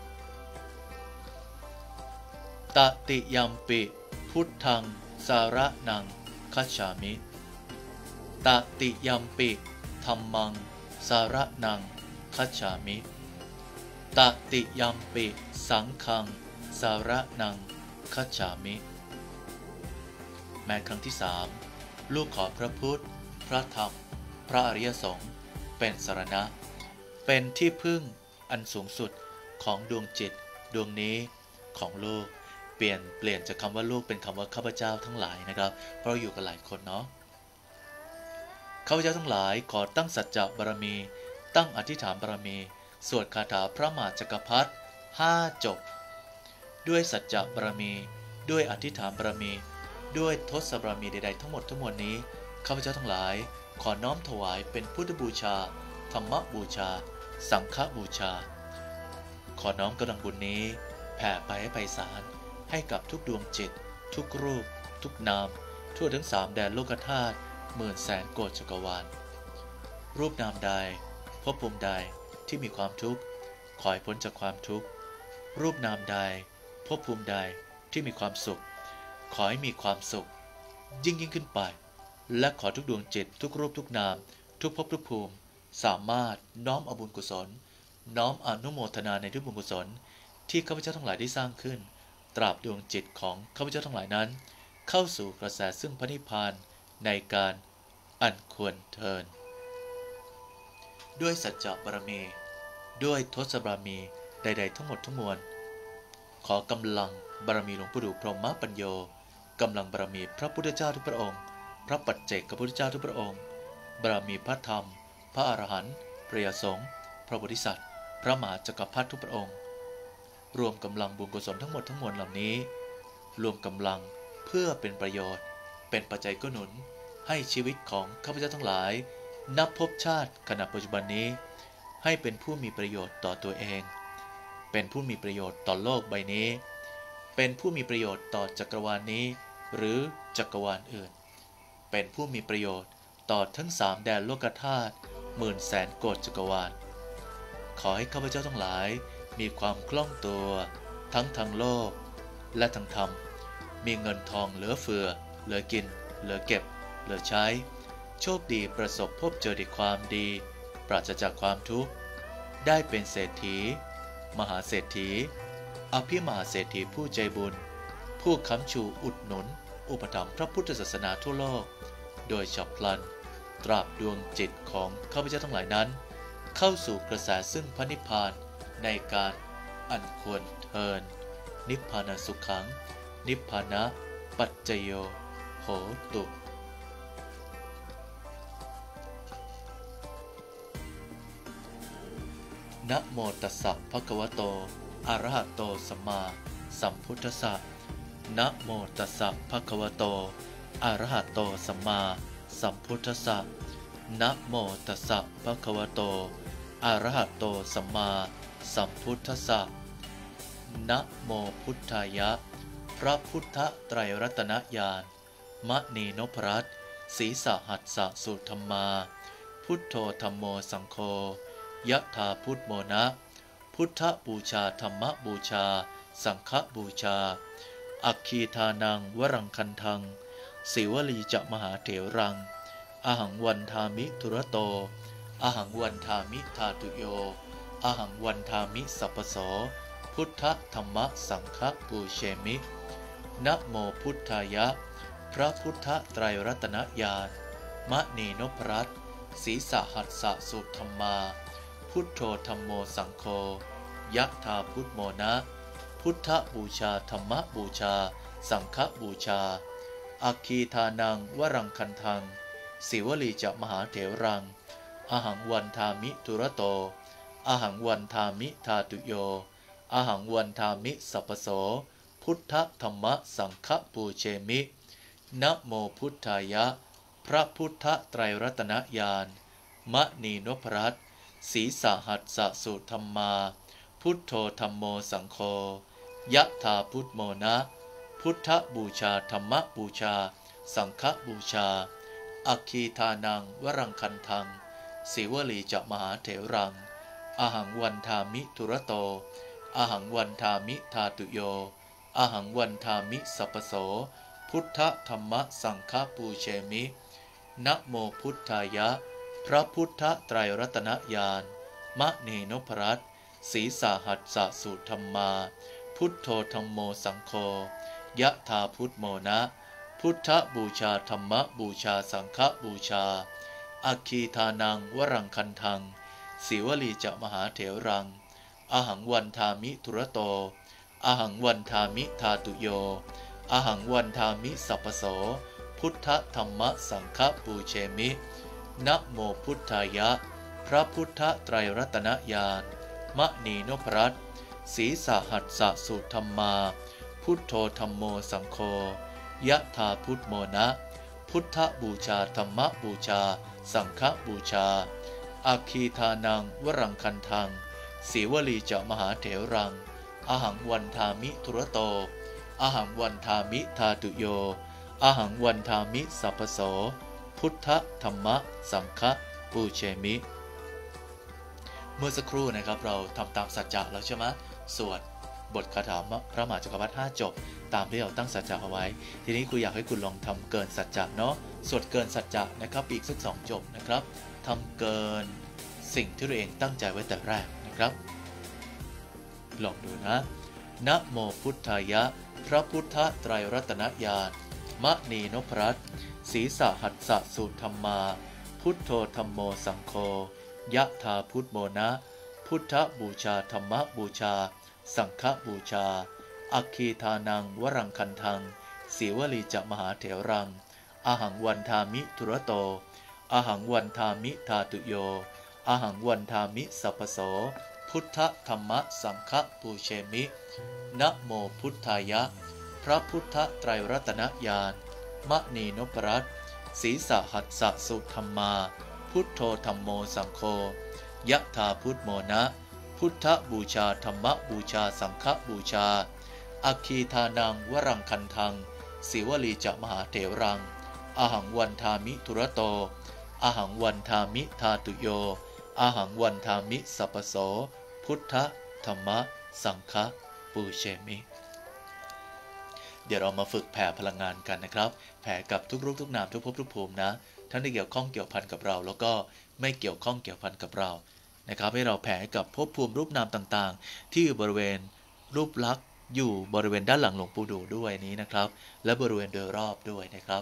ตติยัมปิพุทธังสารนังคัจฉามิตติยัมปิธัมมังสารนังคัจฉามิตติยัมปิสังฆังสารนังคัจฉามิแม้ครั้งที่สามลูกขอพระพุทธพระธรรมพระอริยสงฆ์เป็นสรณะเป็นที่พึ่งอันสูงสุดของดวงจิตดวงนี้ของลูกเปลี่ยนเปลี่ยนจากคำว่าลูกเป็นคำว่าข้าพเจ้าทั้งหลายนะครับเพราะเราอยู่กันหลายคนเนาะข้าพเจ้าทั้งหลายขอตั้งสัจจะบารมีตั้งอธิษฐานบารมีสวดคาถาพระมหาจักรพรรดิห้าจบด้วยสัจจะบารมีด้วยอธิษฐานบารมีด้วยทศบารมีใดๆทั้งหมดทั้งมวลนี้ข้าพเจ้าทั้งหลายขอน้อมถวายเป็นพุทธบูชาธรรมบูชาสังฆบูชาขอน้อมกำลังบุญนี้แผ่ไปให้ไพศาลให้กับทุกดวงจิตทุกรูปทุกนามทั่วทั้งสามแดนโลกธาตุหมื่นแสนโกฏจักรวาลรูปนามใดภพภูมิใดที่มีความทุกข์ขอให้พ้นจากความทุกข์รูปนามใดภพภูมิใดที่มีความสุขขอให้มีความสุขยิ่งยิ่งขึ้นไปและขอทุกดวงจิตทุกรูปทุกนามทุกภพทุกภูมิสามารถน้อมเอาบุญกุศลน้อมอนุโมทนาในทุกบุญกุศลที่ข้าพเจ้าทั้งหลายได้สร้างขึ้นตราบดวงจิตของข้าพเจ้าทั้งหลายนั้นเข้าสู่กระแสซึ่งพระนิพพานในการอันควรเทินด้วยสัจจะบารมีด้วยทศบารมีใดๆทั้งหมดทั้งมวลขอกำลังบารมีหลวงปู่ดูพรหมปัญโยกำลังบารมีพระพุทธเจ้าทุกพระองค์พระปัจเจกพุทธเจ้าทุกพระองค์บารมีพระธรรมพระอรหันต์พระยสงฆ์พระโพธิสัตว์พระมหาจักรพรรดิทุกพระองค์รวมกำลังบุญกุศลทั้งหมดทั้งมวลเหล่านี้รวมกำลังเพื่อเป็นประโยชน์เป็นปัจจัยกุหนุนให้ชีวิตของข้าพเจ้าทั้งหลายนับภพชาติขณะปัจจุบันนี้ให้เป็นผู้มีประโยชน์ต่อตัวเองเป็นผู้มีประโยชน์ต่อโลกใบนี้เป็นผู้มีประโยชน์ต่อจักรวาลนี้หรือจักรวาลอื่นเป็นผู้มีประโยชน์ต่อทั้งสามแดนโลกธาตุหมื่นแสนโกฏจักรวาลขอให้ข้าพเจ้าทั้งหลายมีความคล่องตัวทั้งทางโลกและทางธรรมมีเงินทองเหลือเฟือเหลือกินเหลือเก็บเหลือใช้โชคดีประสบพบเจอแต่ความดีปราศจากความทุกข์ได้เป็นเศรษฐีมหาเศรษฐีอภิมหาเศรษฐีผู้ใจบุญผู้ค้ำชูอุดหนุนอุปถัมภ์พระพุทธศาสนาทั่วโลกโดยฉับพลันตราบดวงจิตของข้าพเจ้าทั้งหลายนั้นเข้าสู่กระแสซึ่งพระนิพพานในการอันควรเทินนิพพานสุขังนิพพานะปัจจโยโหตุนะโมตัสสะภะคะวะโตอะระหะโตสัมมาสัมพุทธัสสะนะโมตัสสะภะคะวะโตอะระหะโตสัมมาสัมพุทธัสสะนะโมตัสสะภะคะวะโตอะระหะโตสัมมาสัมพุทธัสสะนะโมพุทธายะพระพุทธไตรรัตนญาณมณีนพรัตน์ศีสหัสสะสุธรรมาพุทโธธัมโมสังโฆยะถาพุทโมนะพุทธบูชาธรรมบูชาสังฆบูชาอัคคีทานังวรังคันทังศิวลีจะมหาเถรังอหังวันทามิทุระโตอหังวันทามิธาตุโยอหังวันทามิสัพพโสพุทธธรรมสังฆบูเชมินะโมพุทธายะพระพุทธไตรรัตนญาณมณีนพรัตน์ศีสหัสสะสุธรรมาพุทโธธัมโมสังโฆยะถาพุทโมนะพุทธบูชาธรรมบูชาสังฆบูชาอัคคีทานังวรังคันทังศิวลีจะมหาเถรังอหังวันทามิทุระโตอหังวันทามิธาตุโยอหังวันทามิสัพพโสพุทธธรรมสังฆปูเชมินะโมพุทธายะพระพุทธไตรรัตนญาณมณีนพรัตน์ศีสหัสสะสุธรรมาพุทโธธัมโมสังโฆยะถาพุทโมนะพุทธบูชาธรรมบูชาสังฆบูชาอัคคีทานังวรังคันทังศิวลีจะมหาเถรังอหังวันทามิทุระโตอหังวันทามิธาตุโยอหังวันทามิสัพพโสพุทธธรรมสังฆปูเชมินะโมพุทธายะพระพุทธไตรรัตนญาณมณีนพรัตน์ศีสหัสสะสุธรรมาพุทโธธัมโมสังโฆยะถาพุทโมนะพุทธบูชาธรรมบูชาสังฆบูชาอัคคีทานังวรังคันทังศิวลีจะมหาเถรังอหังวันทามิทุระโตอหังวันทามิธาตุโยอหังวันทามิสัพพโสพุทธธรรมสังฆปูเชมินะโมพุทธายะพระพุทธไตรรัตนญาณมณีนพรัตน์ศีสหัสสะสุธรรมาพุทโธธัมโมสังโฆยะถาพุทโมนะพุทธบูชาธรรมบูชาสังฆบูชาอัคคีทานังวรังคันทังศิวลีจะมหาเถรังอหังวันทามิทุระโตอหังวันทามิธาตุโยอหังวันทามิสัพพโสพุทธธรรมสังฆปูเชมิเมื่อสักครู่นะครับเราทำตามสัจจะแล้วใช่ไหมสวดบทคาถาพระมหาจักรพรรดิห้าจบตามที่เราตั้งสัจจะเอาไว้ทีนี้ครูอยากให้คุณลองทำเกินสัจจะเนาะสวดเกินสัจจะนะครับอีกสักสองจบนะครับทำเกินสิ่งที่ตัวเองตั้งใจไว้แต่แรกนะครับลองดูนะนะโมพุทธายะพระพุทธไตรรัตนญาณมณีนพรัตน์ศีสหัสสะสุธรรมาพุทโธธรรมโมสังโฆยะธาพุทโมนะพุทธบูชาธรรมบูชาสังฆบูชาอัคคีทานังวรังคันทังสีวลีจะมหาเถรังอาหังวันทามิทุระโตอาหังวันทามิทาตุโยอาหังวันทามิสัพพโสพุทธธรรมสังฆปูเชมินะโมพุทธายะพระพุทธไตรรัตนญาณมณีนพรัตน์ศีสหัสสะสุธรรมาพุทโธธรรมโมสังโฆยะธาพุทโมนะพุทธบูชาธรรมบูชาสังฆบูชาอัคคีทานังวรังคันทังศิวลีจะมหาเถรังอาหังวันทามิทุระโตอาหังวันทามิทาตุโยอาหังวันทามิสัพพโสพุทธธรรมสังฆปูเชมิเดี๋ยวเรามาฝึกแผ่พลังงานกันนะครับแผ่กับทุกรูปทุกนามทุกภพทุกภูมินะทั้งที่เกี่ยวข้องเกี่ยวพันกับเราแล้วก็ไม่เกี่ยวข้องเกี่ยวพันกับเรานะครับให้เราแผ่กับภพภูมิรูปนามต่างๆที่อยู่บริเวณรูปลักษณ์อยู่บริเวณด้านหลังหลวงปู่ดูด้วยนี้นะครับและบริเวณโดยรอบด้วยนะครับ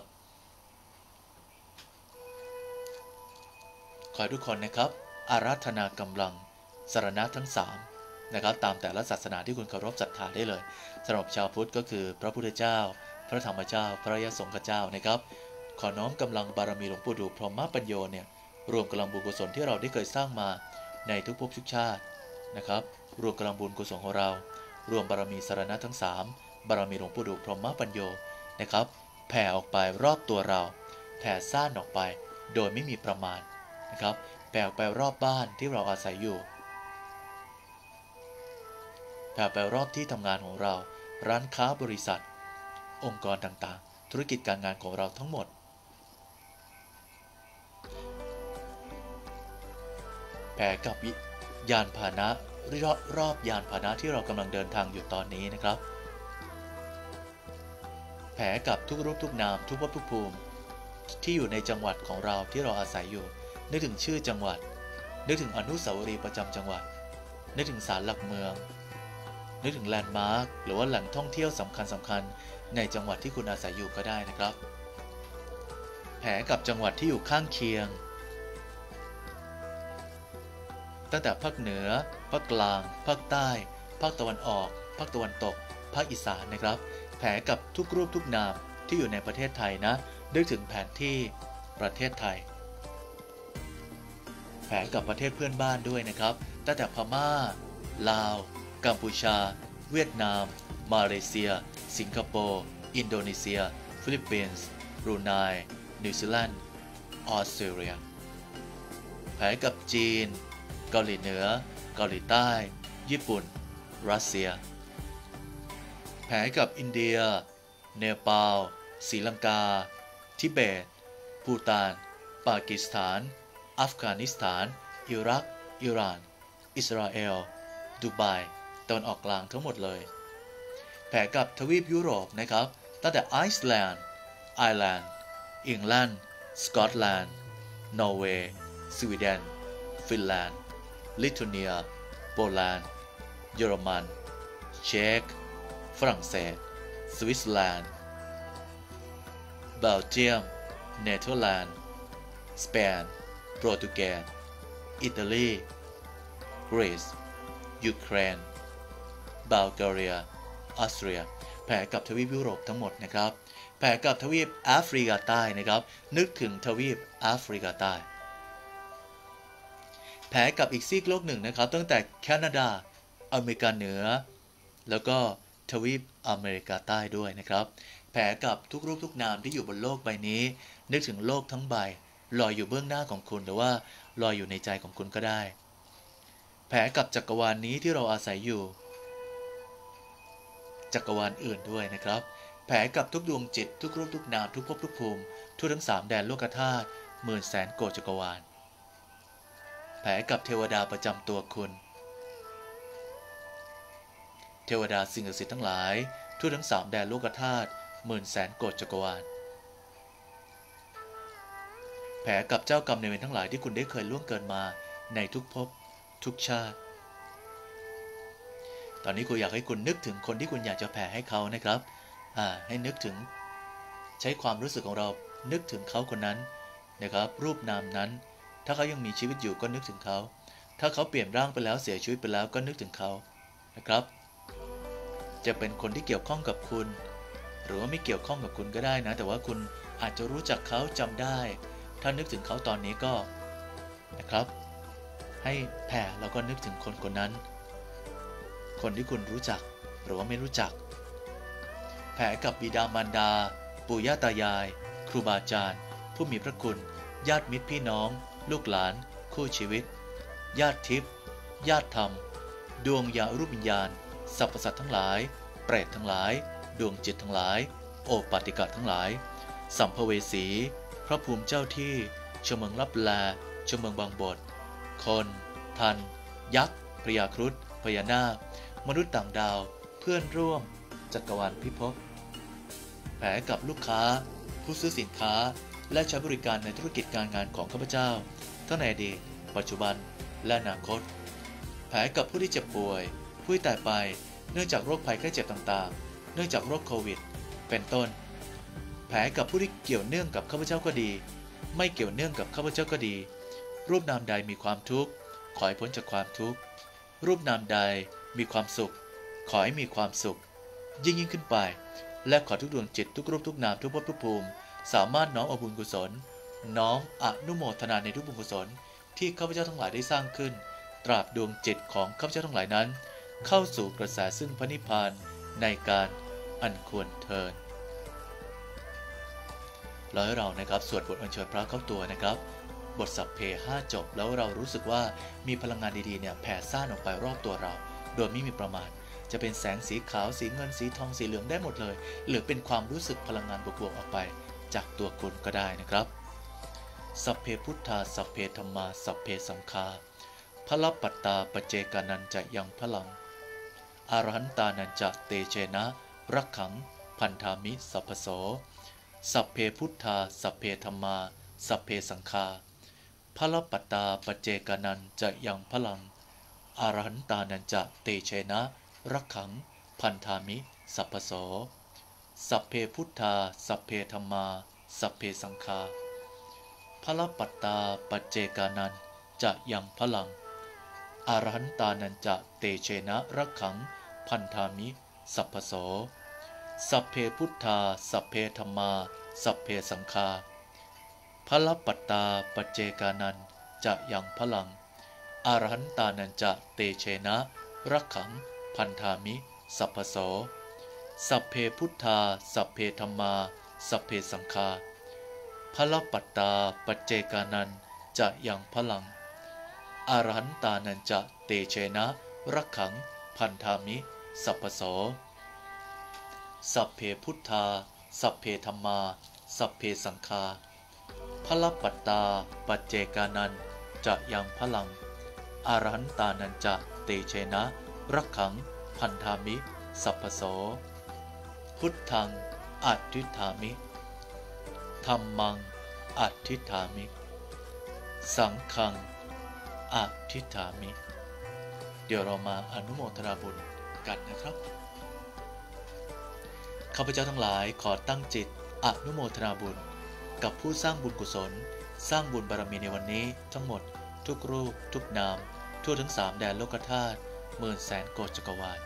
ขอให้ทุกคนนะครับอาราธนากำลังสรณะทั้งสามนะครับตามแต่ละศาสนาที่คุณเคารพศรัทธาได้เลยสำหรับชาวพุทธก็คือพระพุทธเจ้าพระธรรมเจ้าพระยสงฆ์เจ้านะครับขอน้อมกำลังบารมีหลวงปู่ดูพรหมปัญโยเนี่ยรวมกำลังบุญกุศลที่เราได้เคยสร้างมาในทุกภพทุกชาตินะครับรวมกำลังบุญกุศลของเรารวมบารมีสรณะทั้งสามบารมีหลวงปู่ดูพรหมปัญโยนะครับแผ่ออกไปรอบตัวเราแผ่ซ่านออกไปโดยไม่มีประมาณนะครับแผ่ออกไปรอบบ้านที่เราอาศัยอยู่แผ่ไปรอบที่ทำงานของเราร้านค้าบริษัทองค์กรต่างๆธุรกิจการงานของเราทั้งหมดแผ่กับยานพาหนะรอบรอบยานพาหนะที่เรากำลังเดินทางอยู่ตอนนี้นะครับแผ่กับทุกรูปทุกนามทุกภพทุกภูมิที่อยู่ในจังหวัดของเราที่เราอาศัยอยู่นึกถึงชื่อจังหวัดนึกถึงอนุสาวรีย์ประจำจังหวัดนึกถึงศาลหลักเมืองนึกถึงแลนด์มาร์คหรือว่าแหล่งท่องเที่ยวสำคัญสำคัญในจังหวัดที่คุณอาศัยอยู่ก็ได้นะครับแผลกับจังหวัดที่อยู่ข้างเคียงตั้งแต่ภาคเหนือภาคกลางภาคใต้ภาคตะวันออกภาคตะวันตกภาคอีสานนะครับแผลกับทุกรูปทุกนามที่อยู่ในประเทศไทยนะนึกถึงแผนที่ประเทศไทยแผลกับประเทศเพื่อนบ้านด้วยนะครับตั้งแต่พม่าลาวกัมพูชาเวียดนามมาเลเซียสิงคโปร์อินโดนีเซียฟิลิปปินส์บรูไนนิวซีแลนด์ออสเตรเลียแผลกับจีนเกาหลีเหนือเกาหลีใต้ญี่ปุ่นรัสเซียแผลกับอินเดียเนปาลศรีลังกาทิเบตภูฏานปากีสถานอัฟกานิสถานอิรักอิหร่านอิสราเอลดูไบตะวันออกกลางทั้งหมดเลยแผ่กับทวีปยุโรปนะครับตั้งแต่ไอซ์แลนด์ไอร์แลนด์อังกฤษสกอตแลนด์นอร์เวย์สวีเดนฟินแลนด์ลิทัวเนียโปแลนด์เยอรมันเช็กฝรั่งเศสสวิตเซอร์แลนด์เบลเยียมเนเธอร์แลนด์สเปนโปรตุเกสอิตาลีกรีซยูเครนบัลแกเรียออสเตรียแผ่กับทวีปยุโรปทั้งหมดนะครับแผ่กับทวีปแอฟริกาใต้นะครับนึกถึงทวีปแอฟริกาใต้แผ่กับอีกซีกโลกหนึ่งนะครับตั้งแต่แคนาดาอเมริกาเหนือแล้วก็ทวีปอเมริกาใต้ด้วยนะครับแผ่กับทุกรูปทุกนามที่อยู่บนโลกใบนี้นึกถึงโลกทั้งใบลอยอยู่เบื้องหน้าของคุณหรือว่าลอยอยู่ในใจของคุณก็ได้แผลกับจักรวาล น, นี้ที่เราอาศัยอยู่จักรวาลอื่นด้วยนะครับแผลกับทุกดวงจิตทุกรูปทุกนามทุกภพทุกภูมิทั่วทั้งสามแดนโลกธาตุหมื่นแสนโกฏจักรวาลแผลกับเทวดาประจำตัวคุณเทวดาสิ่งศักดิ์สิทธิ์ทั้งหลายทั่วทั้งสามแดนโลกธาตุหมื่นแสนโกฏจักรวาลแผลกับเจ้ากรรมนายเวรทั้งหลายที่คุณได้เคยล่วงเกินมาในทุกภพทุกชาติตอนนี้คุณอยากให้คุณนึกถึงคนที่คุณอยากจะแผ่ให้เขานะครับอ่าให้นึกถึงใช้ความรู้สึกของเรานึกถึงเขาคนนั้นนะครับรูปนามนั้นถ้าเขายังมีชีวิตอยู่ก็นึกถึงเขาถ้าเขาเปลี่ยนร่างไปแล้วเสียชีวิตไปแล้วก็นึกถึงเขานะครับจะเป็นคนที่เกี่ยวข้องกับคุณหรือว่าไม่เกี่ยวข้องกับคุณก็ได้นะแต่ว่าคุณอาจจะรู้จักเขาจำได้ถ้านึกถึงเขาตอนนี้ก็นะครับให้แผ่แล้วก็นึกถึงคนคนนั้นคนที่คุณรู้จักหรือว่าไม่รู้จักแผ่กับบิดามารดาปู่ย่าตายายครูบาอาจารย์ผู้มีพระคุณญาติมิตรพี่น้องลูกหลานคู่ชีวิตญาติทิพย์ญาติธรรมดวงยารูปวิญญาณสรรพสัตว์ทั้งหลายเปรตทั้งหลายดวงจิตทั้งหลายโอปาติกะทั้งหลายสัมภเวสีพระภูมิเจ้าที่ชเมืองลับแลชเมืองบางบทคนทันยักษ์พญาครุฑพญานาคมนุษย์ต่างดาวเพื่อนร่วมจักรวาลพิภพแผลกับลูกค้าผู้ซื้อสินค้าและใช้บริการในธุรกิจการงานของข้าพเจ้าทั้งในอดีตปัจจุบันและอนาคตแผลกับผู้ที่เจ็บป่วยผู้ที่ตายไปเนื่องจากโรคภัยไข้เจ็บต่างๆเนื่องจากโรคโควิดเป็นต้นแผลกับผู้ที่เกี่ยวเนื่องกับข้าพเจ้าก็ดีไม่เกี่ยวเนื่องกับข้าพเจ้าก็ดีรูปนามใดมีความทุกข์ขอให้พ้นจากความทุกข์รูปนามใดมีความสุขขอให้มีความสุขยิ่งยิ่งขึ้นไปและขอทุกดวงจิตทุกรูปทุกนามทุกภพทุกภูมิสามารถน้อมเอาบุญกุศลน้อมอนุโมทนาในทุกบุญกุศลที่ข้าพเจ้าทั้งหลายได้สร้างขึ้นตราบดวงจิตของข้าพเจ้าทั้งหลายนั้นเข้าสู่กระแสซึ่งพระนิพพานในการอันควรเทินแล้วให้เรานะครับสวดบทอัญเชิญพระเข้าตัวนะครับบทสัพเพห้าจบแล้วเรารู้สึกว่ามีพลังงานดีๆเนี่ยแผ่ซ่านออกไปรอบตัวเราโดยไม่มีประมาณจะเป็นแสงสีขาวสีเงินสีทองสีเหลืองได้หมดเลยหรือเป็นความรู้สึกพลังงานบวกๆออกไปจากตัวคุณก็ได้นะครับสัพเพพุทธาสัพเพธัมมาสัพเพสังฆาพระปัตตาปเจกานันจะยังพลังอรหันตานันจะเตเชนะรักขังพันธามิสัพพโสสัพเพพุทธาสัพเพธัมมาสัพเพสังฆาพระปัตตาปเจกานันจะยังพลังอรหันตานันจะเตเชนะรักขังพันธามิสัพพโสสัพเพพุทธาสัพเพธัมมาสัพเพสังฆาพระปัตตาปเจกานันจะยังพลังอรหันตานันจะเตเชนะรักขังพันธามิสัพพโสสัพเพพุทธาสัพเพธัมมาสัพเพสังฆาพระปัตตาปเจกานันจะยังพลังอรหันตานันจะเตเชนะรักขังพันธามิสัพพโสสัพเพพุทธาสัพเพธัมมาสัพเพสังฆาพระปัตตาปเจกานันจะยังพลังอรหันตานันจะเตเชนะรักขังพันธามิสัพพโสสัพเพพุทธาสัพเพธัมมาสัพเพสังฆาพระปัตตาปเจกานันจะยังพลังอรหันตานันจะเตเชนะรักขังพันธามิสัพพโสพุทธังอัตถิฐามิธัมมังอัตถิฐามิสังฆังอัตถิฐามิเดี๋ยวเรามาอนุโมทนาบุญกันนะครับข้าพเจ้าทั้งหลายขอตั้งจิตอนุโมทนาบุญกับผู้สร้างบุญกุศลสร้างบุญบารมีในวันนี้ทั้งหมดทุกรูปทุกนามทั่วทั้งสามแดนโลกธาตุหมื่นแสนโกฏจักรวาล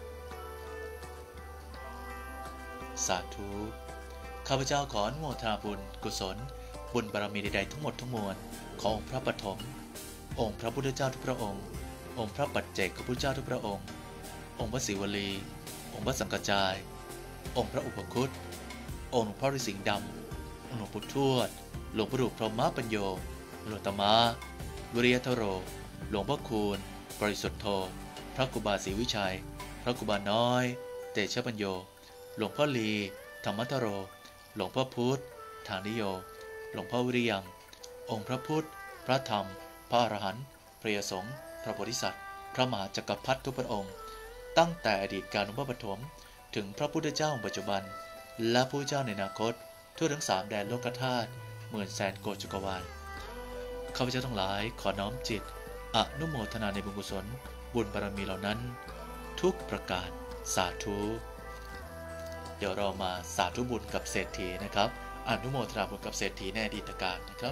สาธุข้าพเจ้าขออนุโมทนาบุญกุศลบุญบารมีใดๆทั้งหมดทั้งมวลขององค์พระปฐมองค์พระพุทธเจ้าทุกพระองค์องค์พระปัจเจกพระพุทธเจ้าทุกพระองค์องค์พระศิวลีองค์พระสังฆจายองค์พระอุปคุตองค์หลวงพ่อฤาษีดำองค์หลวงปู่ทวดหลวงปู่ดุพรหมปัญโยหลวงตมะวิริยทโรหลวงพ่อคูณบริสุทธโธพระครูบาศรีวิชัยพระครูบาน้อยเตชะปัญโยหลวงพ่อลีธรรมทโรหลวงพ่อพุทธทางนิโยหลวงพ่อวิริยังองค์พระพุทธพระธรรมพระอรหันต์ริยสงฆ์พระโพธิสัตว์พระมหาจักรพรรดิทุกพระองค์ตั้งแต่อดีตการของพระปฐมถึงพระพุทธเจ้าองค์ปัจจุบันและผู้เจ้าในอนาคตทั่วทั้งสามแดนโลกธาตุหมื่นแสนโกฏจักรวาลข้าพเจ้าทั้งหลายขอน้อมจิตอนุโมทนาในบุญกุศลบุญบารมีเหล่านั้นทุกประการสาธุเดี๋ยวเรามาสาธุบุญกับเศรษฐีนะครับอนุโมทนาบุญกับเศรษฐีในอดีตการนะครับ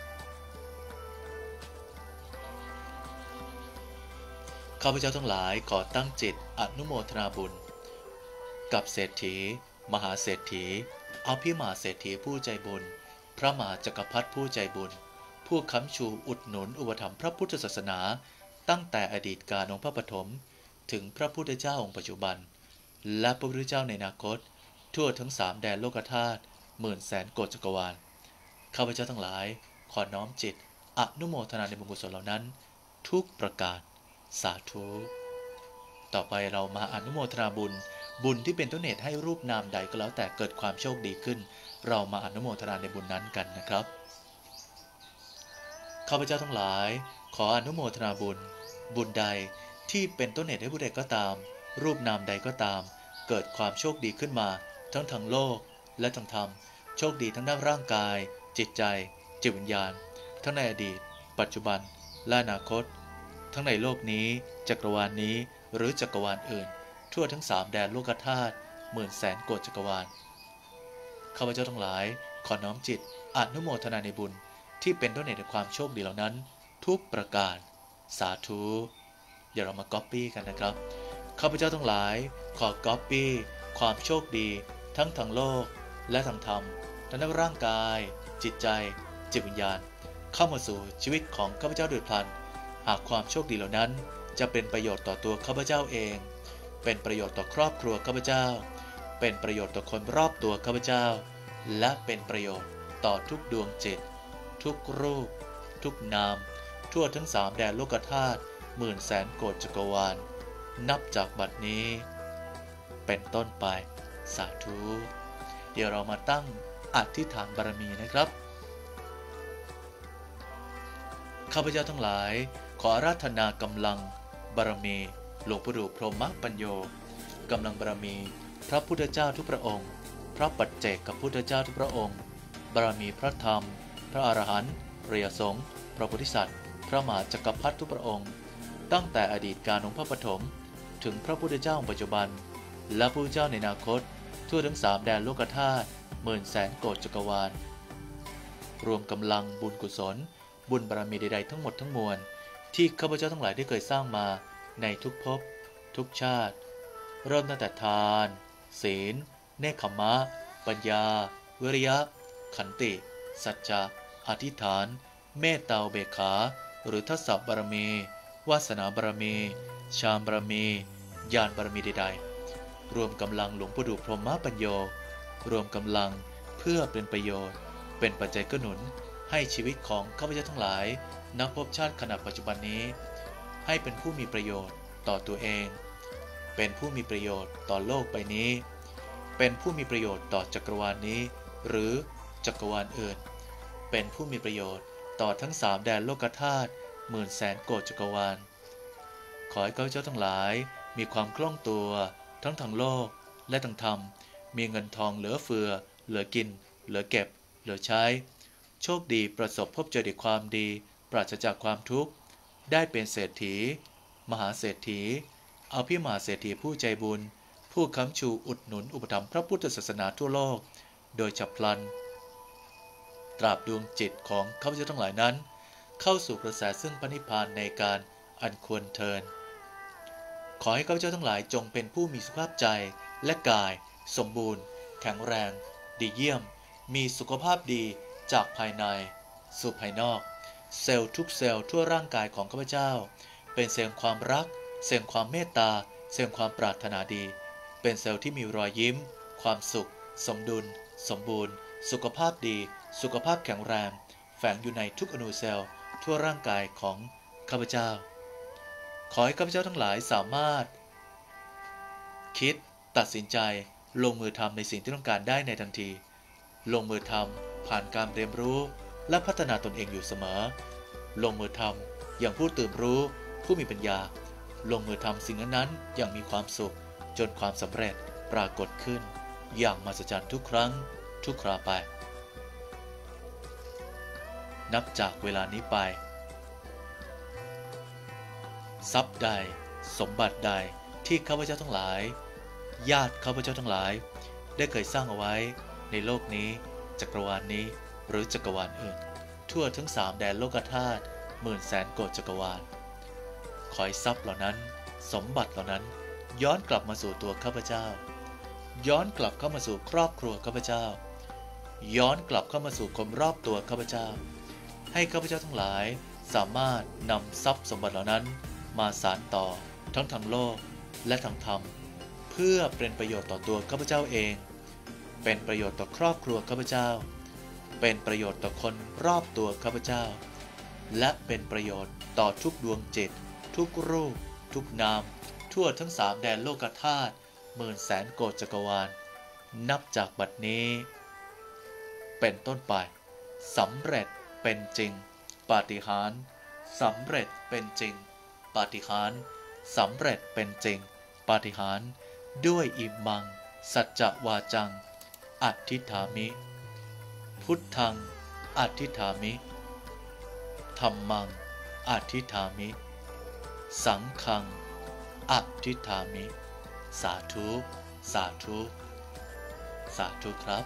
ข้าพเจ้าทั้งหลายขอตั้งจิตอนุโมทนาบุญกับเศรษฐีมหาเศรษฐีอภิมหาเศรษฐีผู้ใจบุญพระมหาจักรพรรดิผู้ใจบุญผู้ค้ำชูอุดหนุนอุปถัมภ์พระพุทธศาสนาตั้งแต่อดีตกาลองค์พระปฐมถึงพระพุทธเจ้าองค์ปัจจุบันและพระพุทธเจ้าในอนาคตทั่วทั้งสามแดนโลกธาตุหมื่นแสนโกฏจักรวาลข้าพเจ้าทั้งหลายขอน้อมจิตอนุโมทนาในบุญกุศลเหล่านั้นทุกประการสาธุต่อไปเรามาอนุโมทนาบุญบุญที่เป็นต้นเหตุให้รูปนามใดก็แล้วแต่เกิดความโชคดีขึ้นเรามาอนุโมทนาในบุญนั้นกันนะครับข้าพเจ้าทั้งหลายขออนุโมทนาบุญบุญใดที่เป็นต้นเหตุให้ผู้ใดก็ตามรูปนามใดก็ตามเกิดความโชคดีขึ้นมาทั้งทางโลกและทางธรรมโชคดีทั้งด้านร่างกายจิตใจจิตวิญญาณทั้งในอดีตปัจจุบันและอนาคตทั้งในโลกนี้จักรวาลนี้หรือจักรวาลอื่นทั่วทั้งสามแดนโลกธาตุหมื่นแสนโกฏจักรวาลข้าพเจ้าทั้งหลายขอน้อมจิตอนุโมทนาในบุญที่เป็นต้นเหตุแห่งความโชคดีเหล่านั้นทุกประการสาธุเดี๋ยวเรามาก๊อปปี้กันนะครับข้าพเจ้าทั้งหลายขอก๊อปปี้ความโชคดีทั้งทางโลกและทางธรรมทั้งในร่างกายจิตใจจิตวิญญาณเข้ามาสู่ชีวิตของข้าพเจ้าโดยพลันหากความโชคดีเหล่านั้นจะเป็นประโยชน์ต่อตัวข้าพเจ้าเองเป็นประโยชน์ต่อครอบครัวข้าพเจ้าเป็นประโยชน์ต่อคนรอบตัวข้าพเจ้าและเป็นประโยชน์ต่อทุกดวงจิตทุกรูปทุกนามทั่วทั้งสามแดนโลกธาตุหมื่นแสนโกฏจักรวาลนับจากบัดนี้เป็นต้นไปสาธุเดี๋ยวเรามาตั้งอธิษฐานบารมีนะครับข้าพเจ้าทั้งหลายขออาราธนากำลังบารมีหลวงปู่ดูพรหมปัญโยกำลังบารมีพระพุทธเจ้าทุกพระองค์พระปัจเจกพุทธเจ้าทุกพระองค์บารมีพระธรรมพระอรหันต์อริยสงฆ์พระโพธิสัตว์พระมหาจักรพรรดิทุกพระองค์ตั้งแต่อดีตการของพระปฐมถึงพระพุทธเจ้าองค์ปัจจุบันและพระพุทธเจ้าในอนาคตทั่วทั้งสามแดนโลกธาตุหมื่นแสนโกฏจักรวาลรวมกำลังบุญกุศลบุญบารมีใดๆทั้งหมดทั้งมวลที่ข้าพเจ้าทั้งหลายได้เคยสร้างมาในทุกภพทุกชาติเริ่มตั้งแต่ทานศีลเนคขมะปัญญาวิริยะขันติสัจจะอธิษฐานเมตตาอุเบกขาหรือทัสสะบารมีวาสนาบารมีฌานบารมีญาณบารมีใดๆรวมกำลังหลวงปู่ดูพรหมปัญโยรวมกำลังเพื่อเป็นประโยชน์เป็นปัจจัยเกื้อหนุนให้ชีวิตของข้าพเจ้าทั้งหลายนับภพชาติขณะปัจจุบันนี้ให้เป็นผู้มีประโยชน์ต่อตัวเองเป็นผู้มีประโยชน์ต่อโลกใบนี้เป็นผู้มีประโยชน์ต่อจักรวาลนี้หรือจักรวาลอื่นเป็นผู้มีประโยชน์ต่อทั้งสามแดนโลกธาตุหมื่นแสนโกฏจักรวาลขอให้ข้าพเจ้าทั้งหลายมีความคล่องตัวทั้งทางโลกและทางธรรมมีเงินทองเหลือเฟือเหลือกินเหลือเก็บเหลือใช้โชคดีประสบพบเจอแต่ความดีปราศจากความทุกข์ได้เป็นเศรษฐีมหาเศรษฐีอภิมหาเศรษฐีผู้ใจบุญผู้ค้ำชูอุดหนุนอุปถัมภ์พระพุทธศาสนาทั่วโลกโดยฉับพลันตราบดวงจิตของข้าพเจ้าทั้งหลายนั้นเข้าสู่กระแสซึ่งพระนิพพานในการอันควรเทินขอให้ข้าพเจ้าทั้งหลายจงเป็นผู้มีสุขภาพใจและกายสมบูรณ์แข็งแรงดีเยี่ยมมีสุขภาพดีจากภายในสู่ภายนอกเซลล์ทุกเซลล์ทั่วร่างกายของข้าพเจ้าเป็นเซลล์ความรักเซลล์ความเมตตาเซลล์ความปรารถนาดีเป็นเซลล์ที่มีรอยยิ้มความสุขสมดุลสมบูรณ์สุขภาพดีสุขภาพแข็งแรงแฝงอยู่ในทุกอนูเซลล์ทั่วร่างกายของข้าพเจ้าขอให้ข้าพเจ้าทั้งหลายสามารถคิดตัดสินใจลงมือทำในสิ่งที่ต้องการได้ในทันทีลงมือทำผ่านการเรียนรู้และพัฒนาตนเองอยู่เสมอลงมือทอย่างผู้ตื่นรู้ผู้มีปัญญาลงมือทำสิ่งนั้นๆอย่างมีความสุขจนความสำเร็จปรากฏขึ้นอย่างมหัศจรรย์ทุกครั้งทุกคราไปนับจากเวลานี้ไปทรัพย์ใดสมบัติใดที่ข้าพเจ้าทั้งหลายญาติข้าพเจ้าทั้งหลายได้เคยสร้างเอาไว้ในโลกนี้จักรวาลนี้หรือจักรวาลอื่นทั่วทั้งสามแดนโลกธาตุหมื่นแสนโกฏจักรวาลขอให้ทรัพย์เหล่านั้นสมบัติเหล่านั้นย้อนกลับมาสู่ตัวข้าพเจ้าย้อนกลับเข้ามาสู่ครอบครัวข้าพเจ้าย้อนกลับเข้ามาสู่คนรอบตัวข้าพเจ้าให้ข้าพเจ้าทั้งหลายสามารถนำทรัพย์สมบัติเหล่านั้นมาสานต่อทั้งทางโลกและทางธรรมเพื่อเป็นประโยชน์ต่อตัวข้าพเจ้าเองเป็นประโยชน์ต่อครอบครัวข้าพเจ้าเป็นประโยชน์ต่อคนรอบตัวข้าพเจ้าและเป็นประโยชน์ต่อทุกดวงจิตทุกรูปทุกนามทั่วทั้งสามแดนโลกธาตุหมื่นแสนโกฏจักรวาลนับจากบัดนี้เป็นต้นไปสำเร็จเป็นจริงปาฏิหาริย์สำเร็จเป็นจริงปาฏิหาริย์สำเร็จเป็นจริงปาฏิหาริย์ด้วยอิมังสัจจวาจังอธิษฐามิพุทธังอธิษฐามิธัมมังอธิษฐามิสังฆังอธิษฐามิสาธุสาธุสาธุครับ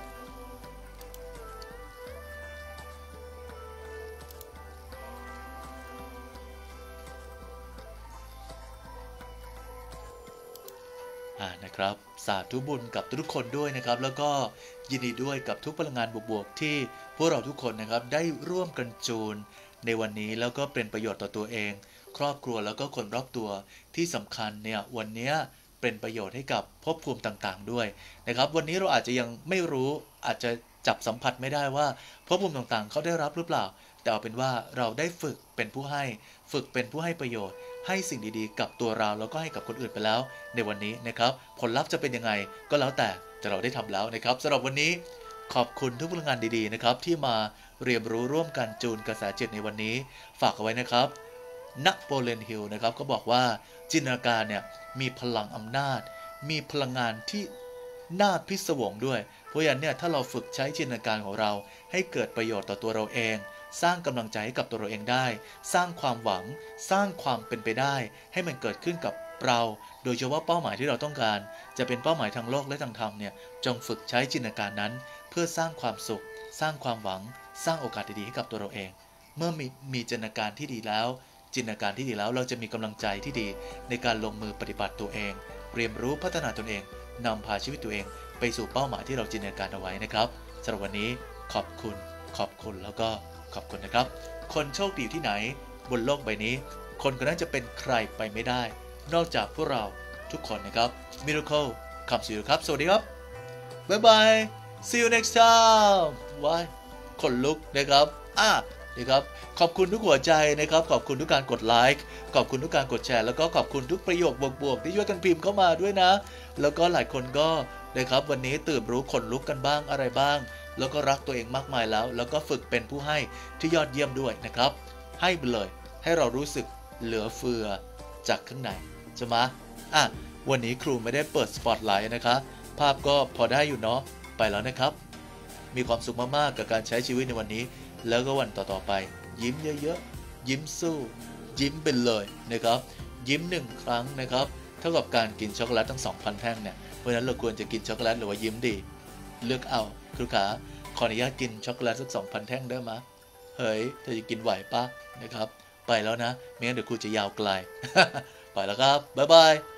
นะครับสาธุบุญกับทุกคนด้วยนะครับแล้วก็ยินดีด้วยกับทุกพลังงานบวกๆที่พวกเราทุกคนนะครับได้ร่วมกันจูนในวันนี้แล้วก็เป็นประโยชน์ต่อตัวเองครอบครัวแล้วก็คนรอบตัวที่สำคัญเนี่ยวันนี้เป็นประโยชน์ให้กับภพภูมิต่างๆด้วยนะครับวันนี้เราอาจจะยังไม่รู้อาจจะจับสัมผัสไม่ได้ว่าภพภูมิต่างๆเขาได้รับหรือเปล่าแต่เอาเป็นว่าเราได้ฝึกเป็นผู้ให้ฝึกเป็นผู้ให้ประโยชน์ให้สิ่งดีๆกับตัวเราแล้วก็ให้กับคนอื่นไปแล้วในวันนี้นะครับผลลัพธ์จะเป็นยังไงก็แล้วแต่แต่เราได้ทำแล้วนะครับสำหรับวันนี้ขอบคุณทุกพลังงานดีๆนะครับที่มาเรียนรู้ร่วมกันจูนกระแสจิตในวันนี้ฝากเอาไว้นะครับนโปเลียนฮิลนะครับก็บอกว่าจินตนาการเนี่ยมีพลังอำนาจมีพลังงานที่น่าพิศวงด้วยเพราะฉะนั้นเนี่ยถ้าเราฝึกใช้จินตนาการของเราให้เกิดประโยชน์ต่อตัวเราเองสร้างกำลังใจให้กับตัวเราเองได้สร้างความหวังสร้างความเป็นไปได้ให้มันเกิดขึ้นกับเราโดยเฉพาะเป้าหมายที่เราต้องการจะเป็นเป้าหมายทางโลกและทางธรรมเนี่ยจงฝึกใช้จินตนาการนั้นเพื่อสร้างความสุขสร้างความหวังสร้างโอกาสดีๆให้กับตัวเราเองเมื่อมีมีจินตนาการที่ดีแล้วจินตนาการที่ดีแล้วเราจะมีกำลังใจที่ดีในการลงมือปฏิบัติตัวเองเรียนรู้พัฒนาตนเองนำพาชีวิตตัวเองไปสู่เป้าหมายที่เราจินตนาการเอาไว้นะครับสำหรับวันนี้ขอบคุณขอบคุณแล้วก็ขอบคุณนะครับคนโชคดีที่ไหนบนโลกใบนี้คนคนนั้นจะเป็นใครไปไม่ได้นอกจากพวกเราทุกคนนะครับ Miracle คำสื่อครับสวัสดีครับบ๊ายบาย see you next time ว้ายขนลุกนะครับอ่ะนะครับขอบคุณทุกหัวใจนะครับขอบคุณทุกการกดไลค์ขอบคุณทุกการกดแชร์แล้วก็ขอบคุณทุกประโยคบวกๆที่ช่วยกันพิมพ์เข้ามาด้วยนะแล้วก็หลายคนก็นะครับวันนี้ตื่นรู้ขนลุกกันบ้างอะไรบ้างแล้วก็รักตัวเองมากมายแล้วแล้วก็ฝึกเป็นผู้ให้ที่ยอดเยี่ยมด้วยนะครับให้ไปเลยให้เรารู้สึกเหลือเฟือจากข้างในใช่ไหมอ่ะวันนี้ครูไม่ได้เปิดสปอตไลท์นะคะภาพก็พอได้อยู่เนาะไปแล้วนะครับมีความสุขมากๆกับการใช้ชีวิตในวันนี้แล้วก็วันต่อๆไปยิ้มเยอะๆยิ้มสู้ยิ้มไปเลยนะครับยิ้มหนึ่งครั้งนะครับเท่ากับการกินช็อกโกแลตทั้ง สองพัน แท่งเนี่ยเพราะฉะนั้นเราควรจะกินช็อกโกแลตหรือว่ายิ้มดีเลือกเอาครูขาขออนุญาตกินช็อกโกแลตสัก สองพัน แท่งได้ไหมเฮ้ยเธอจะกินไหวปะนะครับไปแล้วนะไม่งั้นเดี๋ยวครูจะยาวไกล ไปแล้วครับบ๊ายบาย